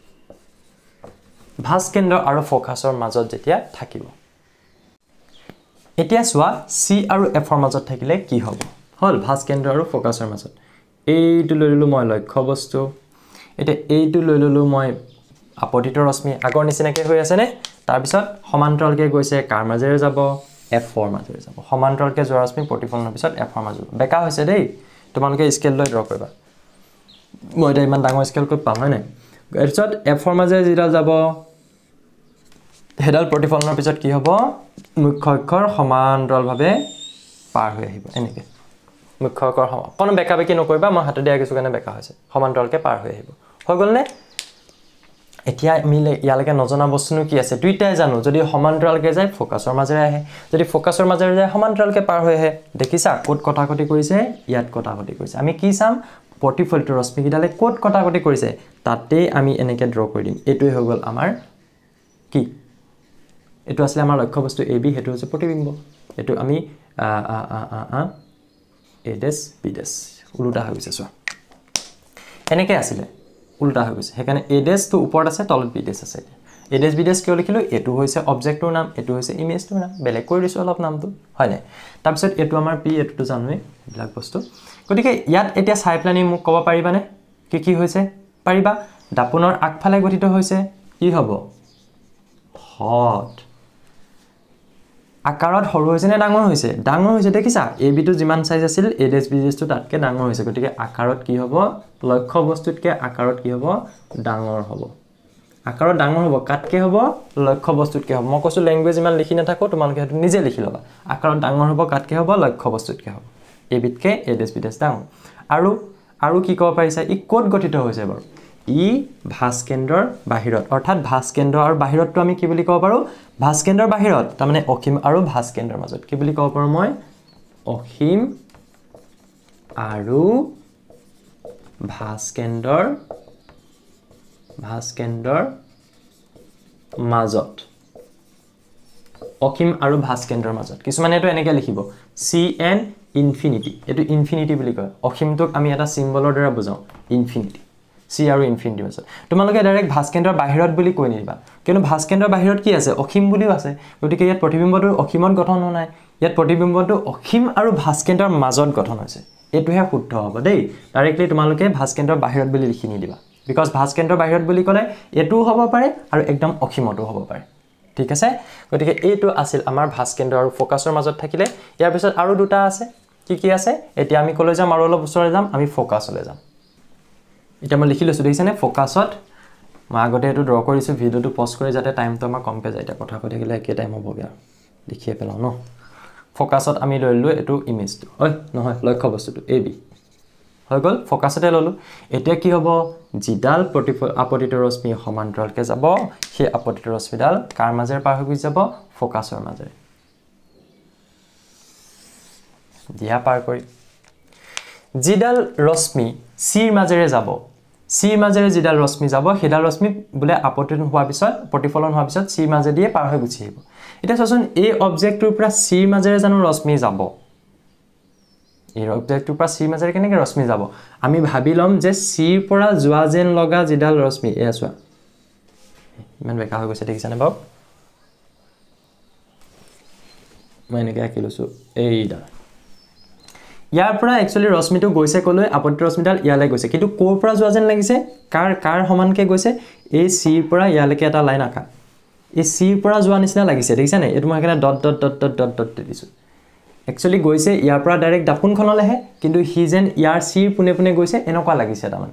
ভাঁজ কেন্দ্ৰ আৰু ফোকাসৰ মাজত যেতিয়া থাকিব এতিয়া চোৱা সি আৰু এফ ৰ মাজত থাকিলে কি হ'ব হল ভাঁজ কেন্দ্ৰ আৰু ফোকাসৰ মাজত এইটো লৈ ললো মই লক্ষ্য বস্তু এটা এইটো লৈ ললো মই আপতিত ৰশ্মি আগৰ নিচিনাকৈ হৈ আছে নে তাৰ পিছত সমান্তৰালকৈ গৈছে কাৰ মাজেৰে যাব এফ ৰ মাজেৰে যাব সমান্তৰালকৈ যোৱা ৰশ্মি প্ৰতিফলনৰ পিছত এফ ৰ মাজত বেকা হৈছে দেই তোমালোকে স্কেল লৈ ড্ৰ কৰিবা মই এটা ইমান ডাঙৰ স্কেল ক'ত পাম হয় নাই তাৰপিছত এফ ৰ মাজেৰে যিডাল যাব হেডাল প্ৰতিফলনৰ পিছত কি হ'ব মুখ্য অক্ষৰ সমান্তৰালভাৱে পাৰ হৈ আহিব এনেকৈ মুখ্য অক্ষৰ কোনো বেকা বেকি নকৰিবা মই হাতে দিয়া কিছু কাৰণে বেকা হৈছে সমান্তৰালকৈ পাৰ হৈ আহিব হৈ গ'ল নে এতিয়া আমি ইয়ালৈকে নজনা বস্তুনো কি আছে দুইটাই জানো যদি সমান্তৰালকৈ যায় ফোকাসৰ মাজেৰে আহে যদি ফোকাসৰ মাজেৰে যায় সমান্তৰালকৈ পাৰ হৈ আহে দেখিছা ক'ত কটাকটি কৰিছে ইয়াত কটাকটি কৰিছে আমি কি চাম প্ৰতিফলিত ৰশ্মিকিডালে ক'ত কটাকটি কৰিছে তাতেই আমি এনেকৈ ড্ৰ কৰি দিম এইটোৱে হৈ গ'ল আমাৰ কি এটো আসলে আমাৰ লক্ষ্য বস্তু এ বি হেতু হৈছে প্ৰতিবিম্ব এটো আমি এ ডেশ বি ডেশ উল্টা হৈ গৈছে চোৱা এনেকৈ আছিল উল্টা হৈ গৈছে হেকাৰণে এ ডেশ তো ওপৰত আছে তলত বি ডেশ আছে এ ডেশ বি ডেশ কিয় লিখিলো এটো হৈছে অবজেক্টৰ নাম এটো হৈছে ইমেজৰ নাম বেলেগ কৰি দিছো অলপ নামটো হয় নাই তাৰ পিছত এটো আমাৰ পি এটো জানোৱে ব্লাক বস্তু গতিকে ইয়াত এতিয়া চাই প্লানি মোক ক'ব পাৰিবানে কি হৈছে পাৰিবা দাপনৰ আগফালে গঠিত হৈছে কি হ'ব হট আকাৰত সৰু হৈছে নে ডাঙৰ হৈছে দেখিছা এ বি টো যিমান সাইজ আছিল এ ডেশ বি ডেশ টো তাতকে ডাঙৰ হৈছে গতিকে আকাৰত কি হ'ব লক্ষ্য বস্তুতকে আকাৰত কি হ'ব ডাঙৰ হ'ব আকাৰত ডাঙৰ হ'ব কাটকে হ'ব লক্ষ্য বস্তুতকে হ'ব মই কৈছো ল্যাঙ্গুৱেজ ইমান লিখি নাথাকো তোমালোকে হেতু নিজে লিখি লবা আকাৰত ডাঙৰ হ'ব কাটকে হ'ব লক্ষ্য বস্তুতকে হ'ব এ বিতকে এ ডেশ বি ডেশ ডাঙৰ আৰু কি ক'ব পাৰিছা ই কোড গঠিত হৈছে বাৰু ই ভাঁজ কেন্দ্ৰৰ বাহিৰত অৰ্থাৎ ভাঁজ কেন্দ্ৰ আৰু বাহিৰতটো আমি কি বুলি ক'ব পাৰো ভাঁজ কেন্দ্ৰৰ বাহিৰত তাৰমানে অসীম আৰু ভাঁজ কেন্দ্ৰৰ মাজত কি বুলি ক'ব পাৰো মই অসীম আৰু ভাঁজ কেন্দ্ৰৰ মাজত অসীম আৰু ভাঁজ কেন্দ্ৰৰ মাজত কিছুমানে এটো এনেকৈ লিখিব সি এন ইনফিনিটি এটো ইনফিনিটি বুলি কয় অসীমটোক আমি এটা সিম্বলৰ দ্বাৰা বুজাও ইনফিনিটি সি আৰু ইনফিনিটি মাজত তোমালোকে ডাইৰেক্ট ভাঁজ কেন্দ্ৰৰ বাহিৰত বুলি কৈ নিবা কিন্তু ভাঁজ কেন্দ্ৰৰ বাহিৰত কি আছে অসীম বুলিও আছে গতিকে ইয়াত প্ৰতিবিম্বটো অসীমত গঠন হোৱা নাই ইয়াত প্ৰতিবিম্বটো অসীম আৰু ভাঁজ কেন্দ্ৰৰ মাজত গঠন হৈছে এটোহে শুদ্ধ হ'ব দেই ডাইৰেক্টলি তোমালোকে ভাঁজ কেন্দ্ৰৰ বাহিৰত বুলি লিখি নিদিবা বিকজ ভাঁজ কেন্দ্ৰৰ বাহিৰত বুলি ক'লে এটো হ'ব পাৰে আৰু একদম অসীমটো হ'ব পাৰে ঠিক আছে গতিকে এইটো আছিল আমাৰ ভাঁজ কেন্দ্ৰ আৰু ফোকাসৰ মাজত থাকিলে ইয়াৰ পিছত আৰু দুটা আছে কি আছে এতিয়া আমি কলৈ যাম আৰু অলপ ওচৰলৈ যাম আমি ফোকাসলৈ যাম এটা মই লিখি লৈছো দেখিছানে ফোকাসত মই আগতে এটো ড্ৰ কৰিছো ভিডিওটো পজ কৰি যাতে টাইমটো আমাৰ কমকে যায় এটা কথা কৈ থাকিলে একে টাইম হ'বগে আৰু লিখিয়ে পেলাও ন ফোকাসত আমি লৈ ললো এটো ইমেজটো হয় নহয় লক্ষ্য বস্তুটো এ বি হৈ গল ফোকাসতে ললো এতিয়া কি হ'ব জিডাল আপতিত ৰশ্মি সমান্তৰালকে যাব সেই আপতিত ৰশ্মিডাল কাৰ মাজেৰে পাৰ হৈ যাব ফোকাসৰ মাজেৰে দিয়া পাৰ কৰি জিডাল ৰশ্মি সিৰ মাজেৰে যাব সিৰ মাজেৰে জিডাল ৰশ্মি যাব হেডাল ৰশ্মি বুলে আপতিত হোৱাৰ পিছত প্ৰতিফলন হোৱাৰ পিছত সিৰ মাজে দিয়ে পাৰ হৈ গুছি আহিব এটা চোন এই অবজেক্টৰ পৰা সিৰ মাজেৰে জানো ৰশ্মি যাব এই অবজেক্টৰ পৰা সিৰ মাজেৰে কেনেকৈ ৰশ্মি যাব আমি ভাবি লম যে সিৰ পৰা যোৱা যেন লগা জিডাল ৰশ্মি এছৱা ইমান বেকা হৈ গৈছে দেখিছানে বাও মই এনেকৈ আঁকি লৈছো এইডা ইয়াৰ পৰা একচুয়ালি ৰশ্মিটো গৈছে কলৈ আপতিত ৰশ্মিডাল ইয়ালৈ গৈছে কিন্তু কোৰ পৰা যোৱা যেন লাগিছে কাৰ সমানকে গৈছে এই সিৰ পৰা ইয়ালৈকে এটা লাইন আকা এই সিৰ পৰা যোৱা নিচিনা লাগিছে দেখিছানে এটো মই এখানে dot dot dot dot dot dot দিছো একচুয়ালি গৈছে ইয়াৰ পৰা ডাইৰেক্ট দাপুনখনলৈহে কিন্তু হি যেন ইয়াৰ সিৰ পুনে পুনে গৈছে এনেকুৱা লাগিছে তাৰমানে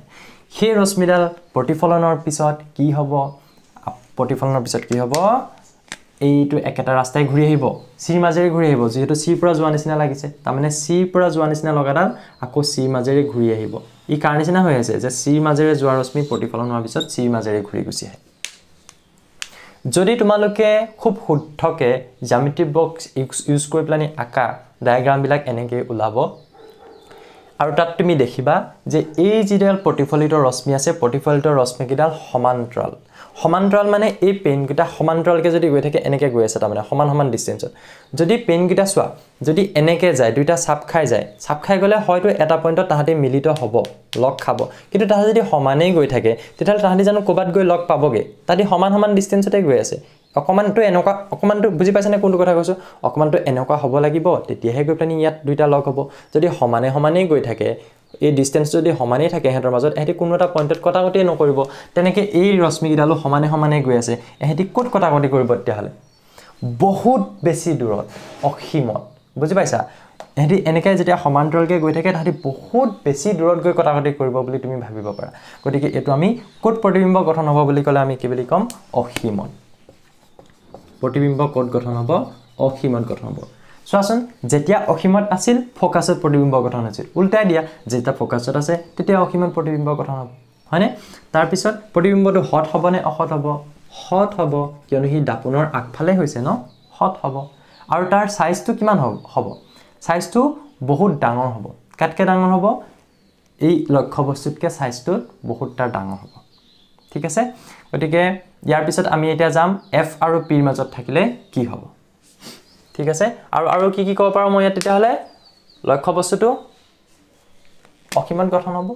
সেই ৰশ্মিডাল প্ৰতিফলনৰ পিছত কি হ'ব প্ৰতিফলনৰ পিছত কি হ'ব এইটো একেটা ৰাস্তাই ঘূৰি আহিব চিৰ মাজেৰে ঘূৰি আহিব যেহেতু চিৰ পৰা যোৱা নিচিনা লাগিছে তাৰ মানে চিৰ পৰা যোৱা নিচিনা লগাডাল আকৌ চিৰ মাজেৰে ঘূৰি আহিব ই কাৰ নিচিনা হৈ আছে যে চিৰ মাজেৰে যোৱা ৰশ্মি প্ৰতিফলন হোৱাৰ পিছত চিৰ মাজেৰে ঘূৰি গুচি আহে যদি তোমালোকে খুব শুদ্ধকে জ্যামিতি বক্স ইউজ কৰি প্লানি আকা ডায়াগ্ৰাম বিলাক এনেকৈ ওলাব আৰু তাত তুমি দেখিবা যে এই যিডাল প্ৰতিফলিত ৰশ্মি আছে প্ৰতিফলিত ৰশ্মি কিডাল সমান্তৰাল সমান্তৰাল মানে এই পেন কিটা সমান্তৰালকে যদি গৈ থাকে এনেকৈ গৈ আছে তাৰ মানে সমান সমান ডিসটেন্সত যদি পেন কিটা সোৱা যদি এনেকৈ যায় দুইটা চাপ খাই গলে হয়তো এটা পইণ্টত তাহাঁতে মিলিত হ'ব লগ খাব কিন্তু তাহাঁতে যদি সমানেই গৈ থাকে তেতিয়াহ'লে তাহাঁতে জানো ক'বাত গৈ লগ পাবগে তাহাঁতে সমান সমান ডিসটেন্সতে গৈ আছে অকমানটো এনেকুৱা অকমানটো বুজি পাইছানে কোনটো কথা কৈছো অকমানটো এনেকুৱা হ'ব লাগিব তেতিয়াহে গৈ প্লানি ইয়াত দুইটা লগ হ'ব যদি সমানেই গৈ থাকে এই ডিসটেন্স যদি সমানেই থাকে হেতৰ মাজত এহেতি কোনো এটা পইণ্টত কটাকটি নকৰিব তেনেকৈ এই ৰশ্মি কিডালো সমানে গৈ আছে এহেতি ক'ত কটাকটি কৰিব তেতিয়াহ'লে বহুত বেছি দূৰত অসীমত বুজি পাইছা এহেতি এনেকৈ যেতিয়া সমান্তৰালকে গৈ থাকে তাহাঁতি বহুত বেছি দূৰত গৈ কটাকটি কৰিব বুলি তুমি ভাবিব পাৰা গতিকে এটো আমি ক'ত প্ৰতিবিম্ব গঠন হ'ব বুলি ক'লে আমি কি বুলি ক'ম অসীমত প্ৰতিবিম্ব ক'ত গঠন হ'ব অসীমত গঠন হ'ব চোৱাচোন যেতিয়া অসীমত আছিল ফোকাসত প্ৰতিবিম্ব গঠন হৈছিল উল্টাই দিয়া যেতিয়া ফোকাসত আছে তেতিয়া অসীমত প্ৰতিবিম্ব গঠন হ'ব হয়নে তাৰ পিছত প্ৰতিবিম্বটো হট হ'ব নে অহট হ'ব হট হ'ব কিয়নো হি দাপোনৰ আগফালে হৈছে ন হট হ'ব আৰু তাৰ সাইজটো কিমান হ'ব সাইজটো বহুত ডাঙৰ হ'ব কাটকে ডাঙৰ হ'ব এই লক্ষ্য বস্তুতকে সাইজটো বহুত তাৰ ডাঙৰ হ'ব ঠিক আছে গতিকে ইয়াৰ পিছত আমি এতিয়া যাম f আৰু p ৰ মাজত থাকিলে কি হ'ব ঠিক আছে আৰু কি ক'ব পাৰো মই তেতিয়া হলে লক্ষ্য বস্তুটো অসীমত গঠন হ'ব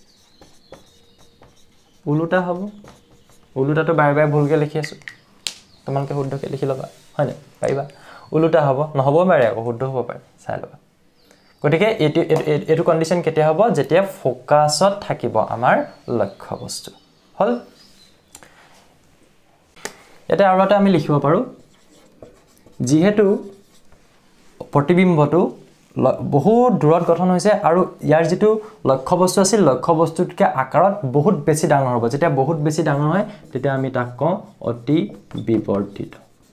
উলুটা হ'ব উলুটাটো বাৰে ভুলকে লিখি আছো তোমালোকে শুদ্ধকে লিখি লবা হয়নে পাৰিবা উলুটা হ'ব নহব পাৰে আকৌ শুদ্ধ হ'ব পাৰে চাই লবা গতিকে এটো কন্ডিশন কেতিয়া হ'ব যেতিয়া ফোকাসত থাকিব আমাৰ লক্ষ্য বস্তু হল এটা আৰু এটা আমি লিখিব পাৰো যেহেতু প্ৰতিবিম্বটো বহুত দূৰত গঠন হৈছে আৰু ইয়াৰ যেটো লক্ষ্য বস্তু আছিল লক্ষ্য বস্তুতকে আকাৰত বহুত বেছি ডাঙৰ হ'ব যেতিয়া বহুত বেছি ডাঙৰ হয় তেতিয়া আমি তাক কওঁ অতি বিবৰ্ধিত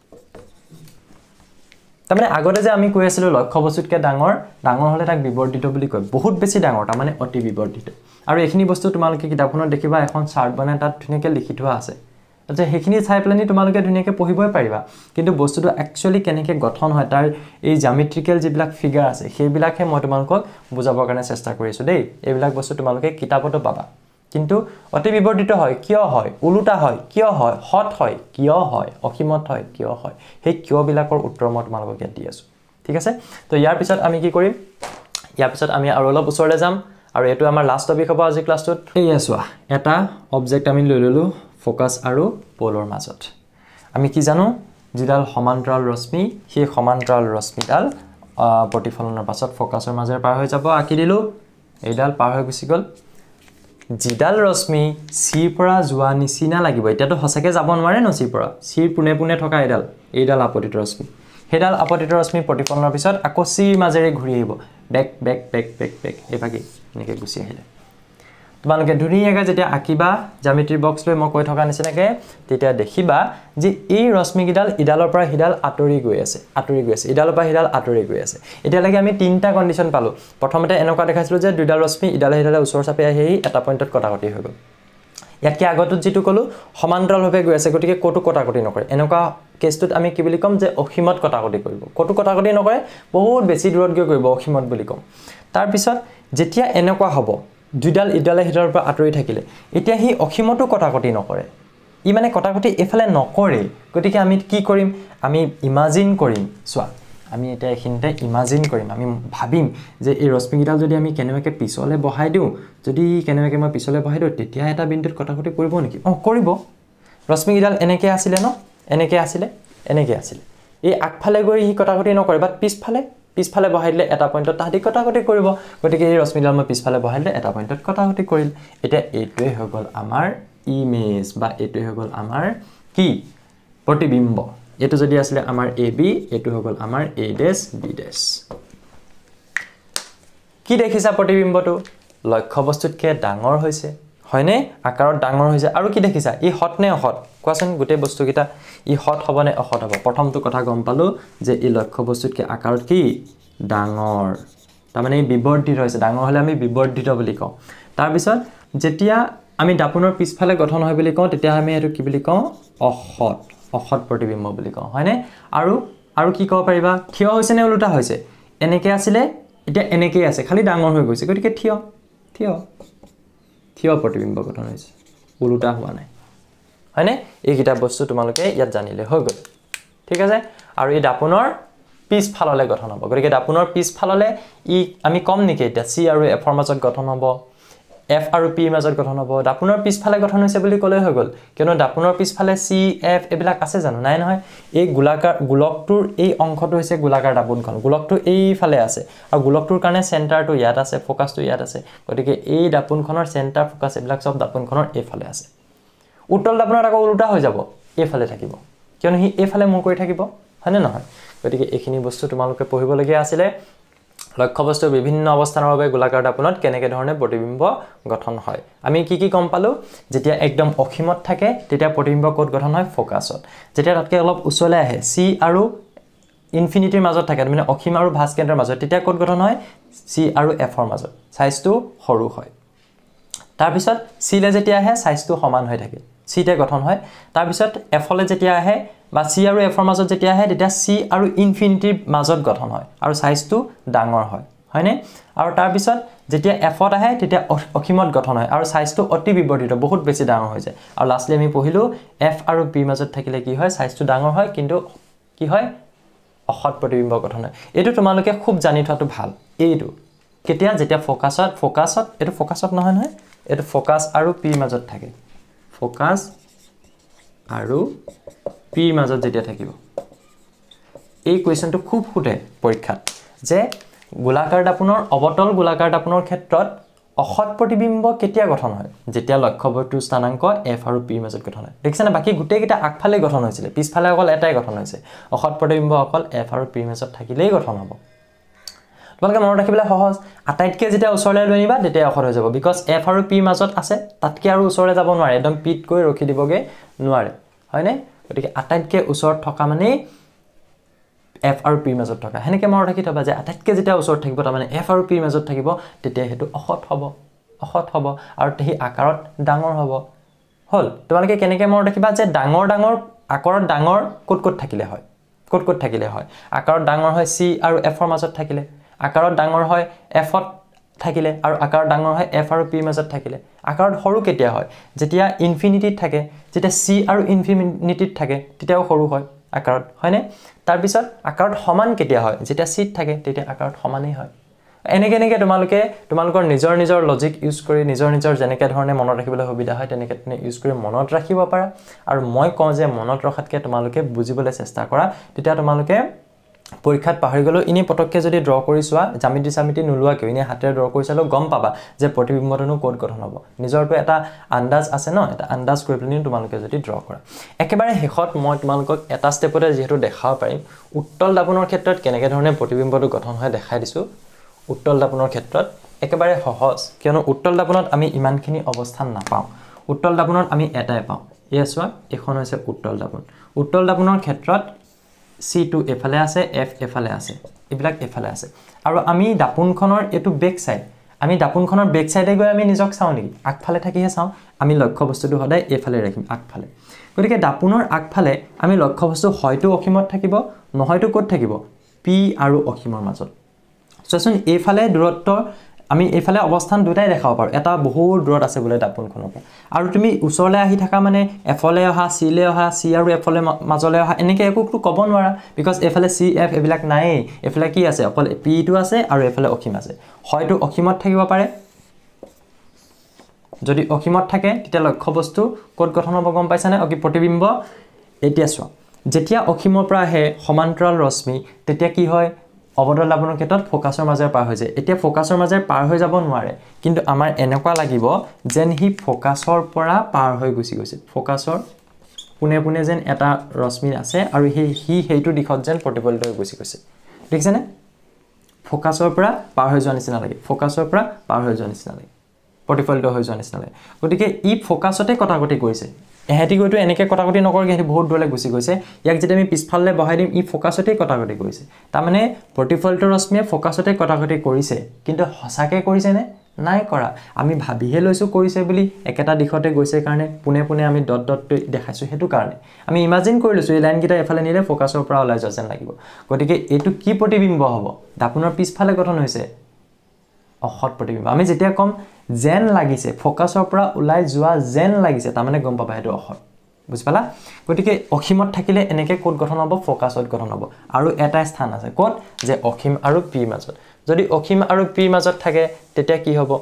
তাৰমানে আগতে যে আমি কৈ আছিলো লক্ষ্য বস্তুতকে ডাঙৰ হলে তাক বিবৰ্ধিত বুলি কয় বহুত বেছি ডাঙৰ তাৰমানে অতি বিবৰ্ধিত আৰু এইখিনি বস্তু তোমালোকে কিতাপখনত দেখিবা এখন চাৰ্ট বনাই তাত ধুনীয়াকৈ লিখি থোৱা আছে আচ্ছা হেখিনি চাই প্লানি তোমালোকে ধুনীয়াকৈ পঢ়িবই পাৰিবা কিন্তু বস্তুটো একচুয়ালি কেনেকৈ গঠন হয় তাৰ এই জ্যামিট্ৰিক্যাল যিবিলাক ফিগাৰ আছে সেইবিলাকহে মই তোমালোকক বুজাবৰ কাৰণে চেষ্টা কৰিছো দেই এইবিলাক বস্তু তোমালোকে কিতাপতো পাবা কিন্তু অতি বিবৰ্ধিত হয় কিয় হয় উলুটা হয় কিয় হয় হট হয় কিয় হয় অসীমত হয় কিয় হয় সেই কিয় বিলাকৰ উত্তৰ মই তোমালোকক দি আছো ঠিক আছে তো ইয়াৰ পিছত আমি কি কৰিম ইয়াৰ পিছত আমি আৰু অলপ ওচৰলৈ যাম আৰু এটো আমাৰ লাষ্ট টপিক হ'ব আজি ক্লাছটোত এই আছোৱা এটা অবজেক্ট আমি লৈ ললো ফোকাস আৰু পোলৰ মাজত আমি কি জানো যিডাল সমান্তৰাল ৰশ্মি সেই সমান্তৰাল ৰশ্মিডাল প্ৰতিফলনৰ পাছত ফোকাসৰ মাজেৰে পাৰ হৈ যাব আকি দিলো এইডাল পাৰ হৈ গুছি গল যিডাল ৰশ্মি চিৰ পৰা যোৱা নিচিনা লাগিব এতিয়াতো হসকে যাব নোৱাৰে ন চিৰ পৰা চিৰ পুনে থকা এইডাল আপতিত ৰশ্মি হেডাল আপতিত ৰশ্মি প্ৰতিফলনৰ পিছত আকৌ চিৰ মাজেৰে ঘূৰি আহিব বেক এভাগে এনেকৈ গুছি আহিলে তোমালোকে ধুনীয়াকৈ যেতিয়া আকিবা জ্যামিতি বক্স লৈ মই কৈ থকা নিচিনাকৈ তেতিয়া দেখিবা যে এই ৰশ্মি কিডাল ইডালৰ পৰা হিডাল আতৰি গৈ আছে ইডালৰ পৰা হিডাল আতৰি গৈ আছে এতিয়ালৈকে আমি তিনটা কন্ডিশন পালো প্ৰথমতে এনেকুৱা দেখাইছিলো যে দুইডাল ৰশ্মি ইডালে হিডালে ওচৰ চাপে আহি এটা পইণ্টত কটাকটি হৈ গল ইয়াত কি আগতত যেটো কলো সমান্তৰালভাৱে গৈ আছে গতিকে কোটো কটাকটি নকৰে এনেকুৱা কেছটোত আমি কি বুলি কম যে অসীমত কটাকটি কৰিব কোটো কটাকটি নকৰে বহুত বেছি দূৰত গৈ কৰিব অসীমত বুলি কম তাৰ পিছত যেতিয়া এনেকুৱা হ'ব দুইডাল ইডালে হিডালৰ পৰা আতৰি থাকিলে এতিয়া হি অসীমতো কটাকটি নকৰে ই মানে কটাকটি এফালে নকৰে গতিকে আমি কি কৰিম আমি ইমাজিন কৰিম সোৱা আমি এটা এখিনতে ইমাজিন কৰিম আমি ভাবিম যে এই ৰশ্মি কিডাল যদি আমি কেনেবাকে পিছলে বহাই দিও যদি কেনেবাকে মই পিছলে বহাই দিও তেতিয়া এটা বিন্দুত কটাকটি কৰিব নেকি কৰিব ৰশ্মি কিডাল এনেকৈ আছিল ন এনেকৈ আছিল এই আগফালে গৈ হি কটাকটি নকৰে বাট পিছফালে বহাই দিলে এটা পইণ্টত তাহাঁতি কটাকটি কৰিব গতিকে এই ৰশ্মিডাল মই পিছফালে বহাই দিলে এটা পইণ্টত কটাকটি কৰিল এটা এইটোৱে হৈ গল আমাৰ ইমেজ বা এইটোৱে হৈ গল আমাৰ কি প্ৰতিবিম্ব এটো যদি আসলে আমাৰ AB এটো হৈ গল আমাৰ A ড্যাশ B ড্যাশ কি দেখিছা প্ৰতিবিম্বটো লক্ষ্য বস্তুতকে ডাঙৰ হৈছে হয়নে আকাৰত ডাঙৰ হৈছে আৰু কি দেখিছা ই হট নে অহট কোৱাচোন গোটেই বস্তুকিটা ই হট হ'ব নে অহট হ'ব প্ৰথমটো কথা গম পালো যে ই লক্ষ্য বস্তুতকৈ আকাৰত কি ডাঙৰ তাৰ মানে ই বিবৰ্ধিত হৈছে ডাঙৰ হলে আমি বিবৰ্ধিত বুলি কওঁ তাৰ পিছত যেতিয়া আমি দাপোনৰ পিছফালে গঠন হয় বুলি কওঁ তেতিয়া আমি এটো কি বুলি কওঁ অহট প্ৰতিবিম্ব বুলি কওঁ হয়নে আৰু কি ক'ব পাৰিবা থিয় হৈছে নে উলুটা হৈছে এনেকে আছিল এতিয়া এনেকে আছে খালি ডাঙৰ হৈ গৈছে গতিকে থিয় প্ৰতিবিম্ব গঠন হৈছে উলুটা হোৱা নাই হয়নে এই কিটা বস্তু তোমালোকে ইয়াত জানিলে হৈ গ'ল ঠিক আছে আৰু এই দাপোনৰ পিছফাললে গঠন হ'ব গতিকে দাপোনৰ পিছফাললে ই আমি কম নেকি এটা সি আৰু এফ ৰ মাজত গঠন হ'ব এফ আৰু পি মাজত গঠন হ'ব দাপোনৰ পিছফালে গঠন হৈছে বুলি ক'লে হৈ গ'ল কিয়নো দাপোনৰ পিছফালে সি এফ এবিলাক আছে জানো নাই নহয় এই গোলকটোৰ এই অংশটো হৈছে গোলাকাৰ দাপোনখন গোলকটো এইফালে আছে আৰু গোলকটোৰ কাৰণে চেণ্টাৰটো ইয়াত আছে ফোকাসটো ইয়াত আছে গতিকে এই দাপোনখনৰ চেণ্টাৰ ফোকাস এবিলাক সব দাপোনখনৰ এইফালে আছে উত্তল দাপোনত আকৌ উল্টা হৈ যাব এইফালে থাকিব কিয়নো হি এইফালে মুখ কৰি থাকিব হয়নে নহয় গতিকে এইখিনি বস্তু তোমালোকে পঢ়িবলগীয়া আছিল লক্ষ্য বস্তুৰ বিভিন্ন অৱস্থানৰ বাবে গোলাকাৰ দাপোনত কেনেকে ধৰণে প্ৰতিবিম্ব গঠন হয় আমি কি গম পালো যেতিয়া একদম অসীমত থাকে তেতিয়া প্ৰতিবিম্ব কোড গঠন হয় ফোকাসত যেতিয়া তাতকে অলপ উচলে আহে সি আৰু ইনফিনিটিৰ মাজত থাকে মানে অসীম আৰু ভাজ কেন্দ্ৰৰ মাজত তেতিয়া কোড গঠন হয় সি আৰু এফ ৰ মাজত সাইজটো সৰু হয় তাৰ পিছত সি লে যেতিয়া আহে সাইজটো সমান হৈ থাকে সি তে গঠন হয় তাৰ পিছত এফ লে যেতিয়া আহে বা সি আৰু এফ ৰ মাজত যেতিয়া আহে তেতিয়া সি আৰু ইনফিনিটিৰ মাজত গঠন হয় আৰু সাইজটো ডাঙৰ হয় হয়নে আৰু তাৰ পিছত যেতিয়া এফত আহে তেতিয়া অসীমত গঠন হয় আৰু সাইজটো অতি বিবৰ্ধিত বহুত বেছি ডাঙৰ হৈ যায় আৰু লাষ্টলি আমি পঢ়িলো এফ আৰু পি মাজত থাকিলে কি হয় সাইজটো ডাঙৰ হয় কিন্তু কি হয় অহট প্ৰতিবিম্ব গঠন হয় এটো তোমালোকে খুব জানি থোৱাটো ভাল এইটো কেতিয়া যেতিয়া ফোকাসত এটো ফোকাসত নহয় এটো ফোকাস আৰু পি মাজত থাকে ফোকাস আৰু পি মাজত যেতিয়া থাকিব এই কোৱেশ্চনটো খুব খুটে পৰীক্ষাত যে গোলাকাৰ দাপোনৰ অবতল গোলাকাৰ দাপোনৰ ক্ষেত্ৰত অহট প্ৰতিবিম্ব কেতিয়া গঠন হয় যেতিয়া লক্ষ্যবস্তুৰ স্থানাঙ্ক এফ আৰু পি মাজত গঠন হয় দেখিছানে বাকি গুটেই কিটা আগফালে গঠন হৈছিল পিছফালে অকল এটাই গঠন হৈছে অহট প্ৰতিবিম্ব অকল এফ আৰু পি মাজত থাকিলেই গঠন হ'ব তোমালোকে মনত ৰাখিবলৈ সহজ আটাইতকৈ যেতিয়া ওচৰলৈ লৈ নিবা তেতিয়া অহট হৈ যাব বিকজ এফ আৰু পি মাজত আছে তাতকৈ আৰু ওচৰলৈ যাব নোৱাৰে একদম পিট কৈ ৰখি দিবগে নোৱাৰে হয়নে গতিকে আটাইতকৈ ওচৰত থকা মানে এফ আৰু পি মাজত থকা হেনেকে মনত ৰাখি থবা যে আটাইতকৈ যেতিয়া ওচৰত থাকিব তাৰ মানে এফ আৰু পি মাজত থাকিব তেতিয়া হেতু অহট হ'ব আৰু তেহি আকাৰত ডাঙৰ হ'ব হল তোমালোকে কেনেকে মনত ৰাখিবা যে ডাঙৰ আকাৰত ডাঙৰ ক'ত থাকিলে হয় আকাৰত ডাঙৰ হয় সি আৰু এফ ৰ মাজত থাকিলে আকাৰত ডাঙৰ হয় এফত থাকিলে আৰু আকাৰত ডাঙৰ হয় এফ আৰু পি মাজত থাকিলে আকাৰত সৰু কেতিয়া হয় যেতিয়া ইনফিনিটিত থাকে যেতিয়া সি আৰু ইনফিনিটিত থাকে তেতিয়াও সৰু হয় আকাৰত হয়নে তাৰ পিছত আকাৰত সমান কেতিয়া হয় যেতিয়া সিত থাকে তেতিয়া আকাৰত সমানেই হয় এনেকে তোমালোকৰ নিজৰ লজিক ইউজ কৰি নিজৰ যেনেকে ধৰণে মনত ৰাখিবলৈ সুবিধা হয় তেনেকে ইউজ কৰি মনত ৰাখিব পাৰা আৰু মই কওঁ যে মনত ৰখাতকে তোমালোকে বুজিবলৈ চেষ্টা কৰা তেতিয়া তোমালোকে পৰীক্ষাত পাহৰি গলো ইনি পটককে যদি ড্ৰ কৰি চোৱা জামিতি নুলুৱা কিয় ইনি হাতেৰে ড্ৰ কৰি চালো গম পাবা যে প্ৰতিবিম্বটোনো কোড গঠন হ'ব নিজৰটো এটা আন্দাজ আছে ন এটা আন্দাজ কৰি পেলাই তোমালোকে যদি ড্ৰ কৰা একেবাৰে শেষত মই তোমালোকক এটা ষ্টেপতে যেহেতু দেখাব পাৰিম উত্তল দাপোনৰ ক্ষেত্ৰত কেনেকে ধৰণে প্ৰতিবিম্বটো গঠন হয় দেখাই দিছো উত্তল দাপোনৰ ক্ষেত্ৰত একেবাৰে সহজ কিয়নো উত্তল দাপোনত আমি ইমানখিনি অৱস্থান নাপাওঁ উত্তল দাপোনত আমি এটাই পাওঁ এয়া চোৱা এখন হৈছে উত্তল দাপোনৰ ক্ষেত্ৰত C2 এফালে আছে F এফালে আছে এবিলাক এফালে আছে আৰু আমি দাপোনখনৰ এটো বেক সাইড আমি দাপোনখনৰ বেক সাইডে গৈ আমি নিজক চাও নেকি আগফালে থাকিহে চাও আমি লক্ষ্য বস্তুটো সদায় এফালে ৰাখিম আগফালে গতিকে দাপোনৰ আগফালে আমি লক্ষ্য বস্তু হয়তো অসীমত থাকিব নহয়তো ক'ত থাকিব P আৰু অসীমৰ মাজত চোৱাচোন এফালে দূৰত্ব আমি এফালে অৱস্থান দুটাই দেখাব পাৰো এটা বহুত দূৰত আছে বলে দাপোনখনৰ আৰু তুমি ওচৰলৈ আহি থাকা মানে এফলে অহা সি লে অহা সি আৰু এফলে মাজলে অহা এনেকে একোটো ক'ব নোৱাৰা বিকজ এফালে সি এফ এবিলাক নাই এফালে কি আছে অকল পি টো আছে আৰু এফালে অসীম আছে হয়তো অসীমত থাকিব পাৰে যদি অসীমত থাকে তেতিয়া লক্ষ্য বস্তু কোড গঠন হ'ব গম পাইছানে অকি প্ৰতিবিম্ব এতিয়া চোৱা যেতিয়া অসীমৰ পৰা আহে সমান্তৰাল ৰশ্মি তেতিয়া কি হয় অবতল দাপোনৰ ক্ষেত্ৰত ফোকাসৰ মাজেৰে পাৰ হৈ যায় এতিয়া ফোকাসৰ মাজেৰে পাৰ হৈ যাব নোৱাৰে কিন্তু আমাৰ এনেকুৱা লাগিব যেন হি ফোকাসৰ পৰা পাৰ হৈ গুছি গৈছে ফোকাসৰ পুনে যেন এটা ৰশ্মি আছে আৰু হি হেইটো দিশত যেন প্ৰতিফলিত হৈ গুছি গৈছে দেখিছেনে ফোকাসৰ পৰা পাৰ হৈ যোৱা নিচিনা লাগে প্ৰতিফলিত হৈ যোৱা নিচিনালে গতিকে ই ফোকাছতে কটাকটি কৰিছে এহেতি গৈতো এনেকে কটাকটি নকৰে এহেতি বহুত দূৰলৈ গুচি গৈছে ইয়াক যেতিয়া আমি পিছফালে বহাই দিম ই ফোকাছতে কটাকটি কৰিছে তাৰ মানে প্ৰতিফলিত ৰশ্মিয়ে ফোকাছতে কটাকটি কৰিছে কিন্তু হসাকে কৰিছে নে নাই কৰা আমি ভাবিহে লৈছো কৰিছে বুলি একেটা দিশতে গৈছে কাৰণে পুনে পুনে আমি ডট ডট দেখাইছো হেতু কাৰণে আমি ইমাজিন কৰি লৈছো এই লাইন কিটা এফালে নিলে ফোকাছৰ পৰা ওলাই যোৱা যেন লাগিব গতিকে এটো কি প্ৰতিবিম্ব হ'ব দাপনৰ পিছফালে গঠন হৈছে অহত প্ৰতিবিম্ব আমি যেতিয়া কম যেন লাগিছে ফোকাছৰ পৰা ওলাই যোৱা যেন লাগিছে তাৰ মানে গম পাবা এটো অহত বুজি পালা গতিকে অসীমত থাকিলে এনেকে কোড গঠন হ'ব ফোকাছত গঠন হ'ব আৰু এটা স্থান আছে কোড যে অসীম আৰু পি মাজত যদি অসীম আৰু পি মাজত থাকে তেতিয়া কি হ'ব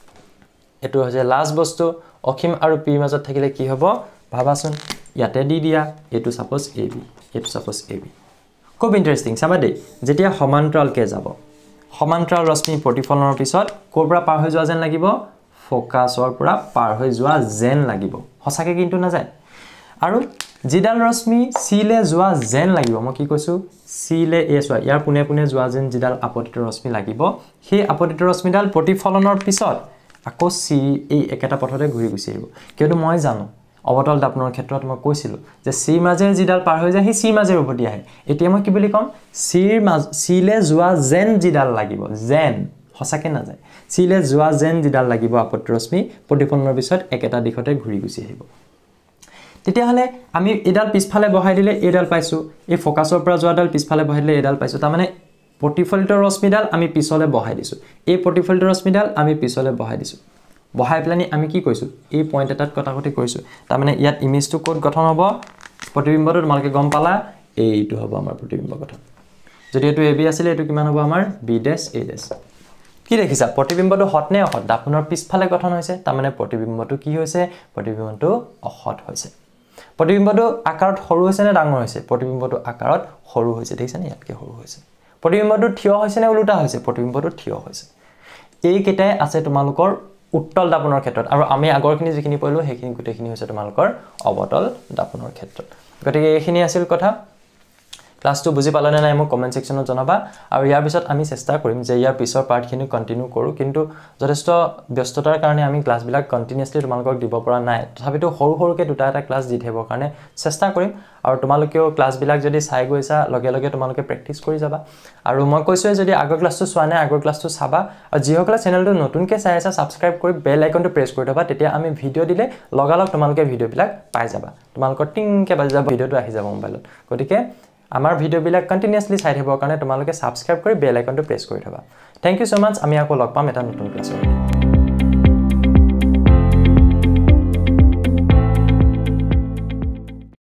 এটো হৈছে লাষ্ট বস্তু অসীম আৰু পি মাজত থাকিলে কি হ'ব ভাবাচোন ইয়াতে দি দিয়া এটো সাপোজ ab এটো সাপোজ ab খুব ইন্টাৰেষ্টিং চাবা দেই যেতিয়া সমান্তৰালকে যাব সমান্তৰাল ৰশ্মি প্ৰতিফলনৰ পিছত কোৰ পৰা পাৰ হৈ যোৱা যেন লাগিব ফোকাছৰ পৰা পাৰ হৈ যোৱা যেন লাগিব হসাকে কিন্তু না যায় আৰু জিডাল ৰশ্মি সিলে যোৱা যেন লাগিব মই কি কৈছো সিলে এসোৱা ইয়াৰ পুনে পুনে যোৱা যেন জিডাল আপতিত ৰশ্মি লাগিব সেই আপতিত ৰশ্মিডাল প্ৰতিফলনৰ পিছত আকৌ সি এই একেটা পথতে ঘূৰি গুছি আহিব কিয়নো মই জানো অবতল দাপনৰ ক্ষেত্ৰত মই কৈছিলো যে সি মাজে জিডাল পাৰ হৈ যায় হি সি মাজে উভতি আহে এতিয়া মই কি বুলি কম সিলে যোৱা যেন জিডাল লাগিব যেন হসাকে না যায় সিলে যোৱা যেন জিডাল লাগিব আপতিত ৰশ্মি প্ৰতিফলনৰ পিছত একেটা দিশতে ঘূৰি গুছি আহিব তেতিয়া হলে আমি এডাল পিছফালে বহাই দিলে এডাল পাইছো এই ফোকাছৰ পৰা যোৱাডাল পিছফালে বহাই দিলে এডাল পাইছো তাৰ মানে প্ৰতিফলিত ৰশ্মিডাল আমি পিছলে বহাই দিছো এই প্ৰতিফলিত ৰশ্মিডাল আমি পিছলে বহাই দিছো বহাই প্লানি আমি কি কৈছো এই পয়েন্ট এটাত কটাকটি কৰিছো তাৰ মানে ইয়াত ইমেজটো কোড গঠন হ'ব প্ৰতিবিম্বটো তোমালকে গম পালা এইটো হ'ব আমাৰ প্ৰতিবিম্ব গঠন যদি এটো ab আছিল এটো কিমান হ'ব আমাৰ b dash a dash কি দেখিছা প্ৰতিবিম্বটো হট নে অহট দাপনৰ পিছফালে গঠন হৈছে তাৰ মানে প্ৰতিবিম্বটো কি হৈছে প্ৰতিবিম্বটো অহট হৈছে প্ৰতিবিম্বটো আকাৰত সৰু হৈছে নে ডাঙৰ হৈছে প্ৰতিবিম্বটো আকাৰত সৰু হৈছে দেখিছা নে ইয়াতকে সৰু হৈছে প্ৰতিবিম্বটো থিয় হৈছে নে উলুটা হৈছে প্ৰতিবিম্বটো থিয় হৈছে এই কেটাই আছে তোমালোকৰ উত্তল দাপনৰ ক্ষেত্ৰত আৰু আমি আগৰখিনি যিখিনি পঢ়িলো সেইখিনি গুটেখিনি হৈছে তোমালোকৰ অবতল দাপনৰ ক্ষেত্ৰত গতিকে এইখিনি আছিল কথা ক্লাসটো বুজি পালানে নাই মোক কমেন্ট সেকশনত জনাবা আৰু ইয়াৰ পিছত আমি চেষ্টা কৰিম যে ইয়াৰ পিছৰ পাৰ্টখিনি কন্টিনিউ কৰো কিন্তু যথেষ্ট ব্যস্ততাৰ কাৰণে আমি ক্লাসবিলাক কন্টিনিউয়াছলি তোমালোকক দিব পৰা নাই তথাপিতো সৰু সৰুকে দুটা এটা ক্লাস দি থাকিবৰ কাৰণে চেষ্টা কৰিম আৰু তোমালোকেও ক্লাসবিলাক যদি চাই গৈছা লগে লগে তোমালোকে প্ৰেক্টিস কৰি যাবা আৰু মই কৈছো যদি আগৰ ক্লাসটো চোৱা নাই আগৰ ক্লাসটো চাবা আৰু যিসকলে চেনেলটো নতুনকে চাই আছা সাবস্ক্ৰাইব কৰি বেল আইকনটো প্ৰেছ কৰি থবা তেতিয়া আমি ভিডিও দিলে লগালগ তোমালোকে ভিডিওবিলাক পাই যাবা তোমালোকৰ টিংকে বাজি যাব ভিডিওটো আহি যাব মোবাইলত গতিকে আমাৰ ভিডিওবিলাক কন্টিনিউয়াছলি চাই থাকিবৰ কাৰণে তোমালোকে সাবস্ক্ৰাইব কৰি বেল আইকনটো প্ৰেছ কৰি থবা থ্যাংক ইউ সো মাচ আমি আকৌ লগ পাম এটা নতুন ক্লাছত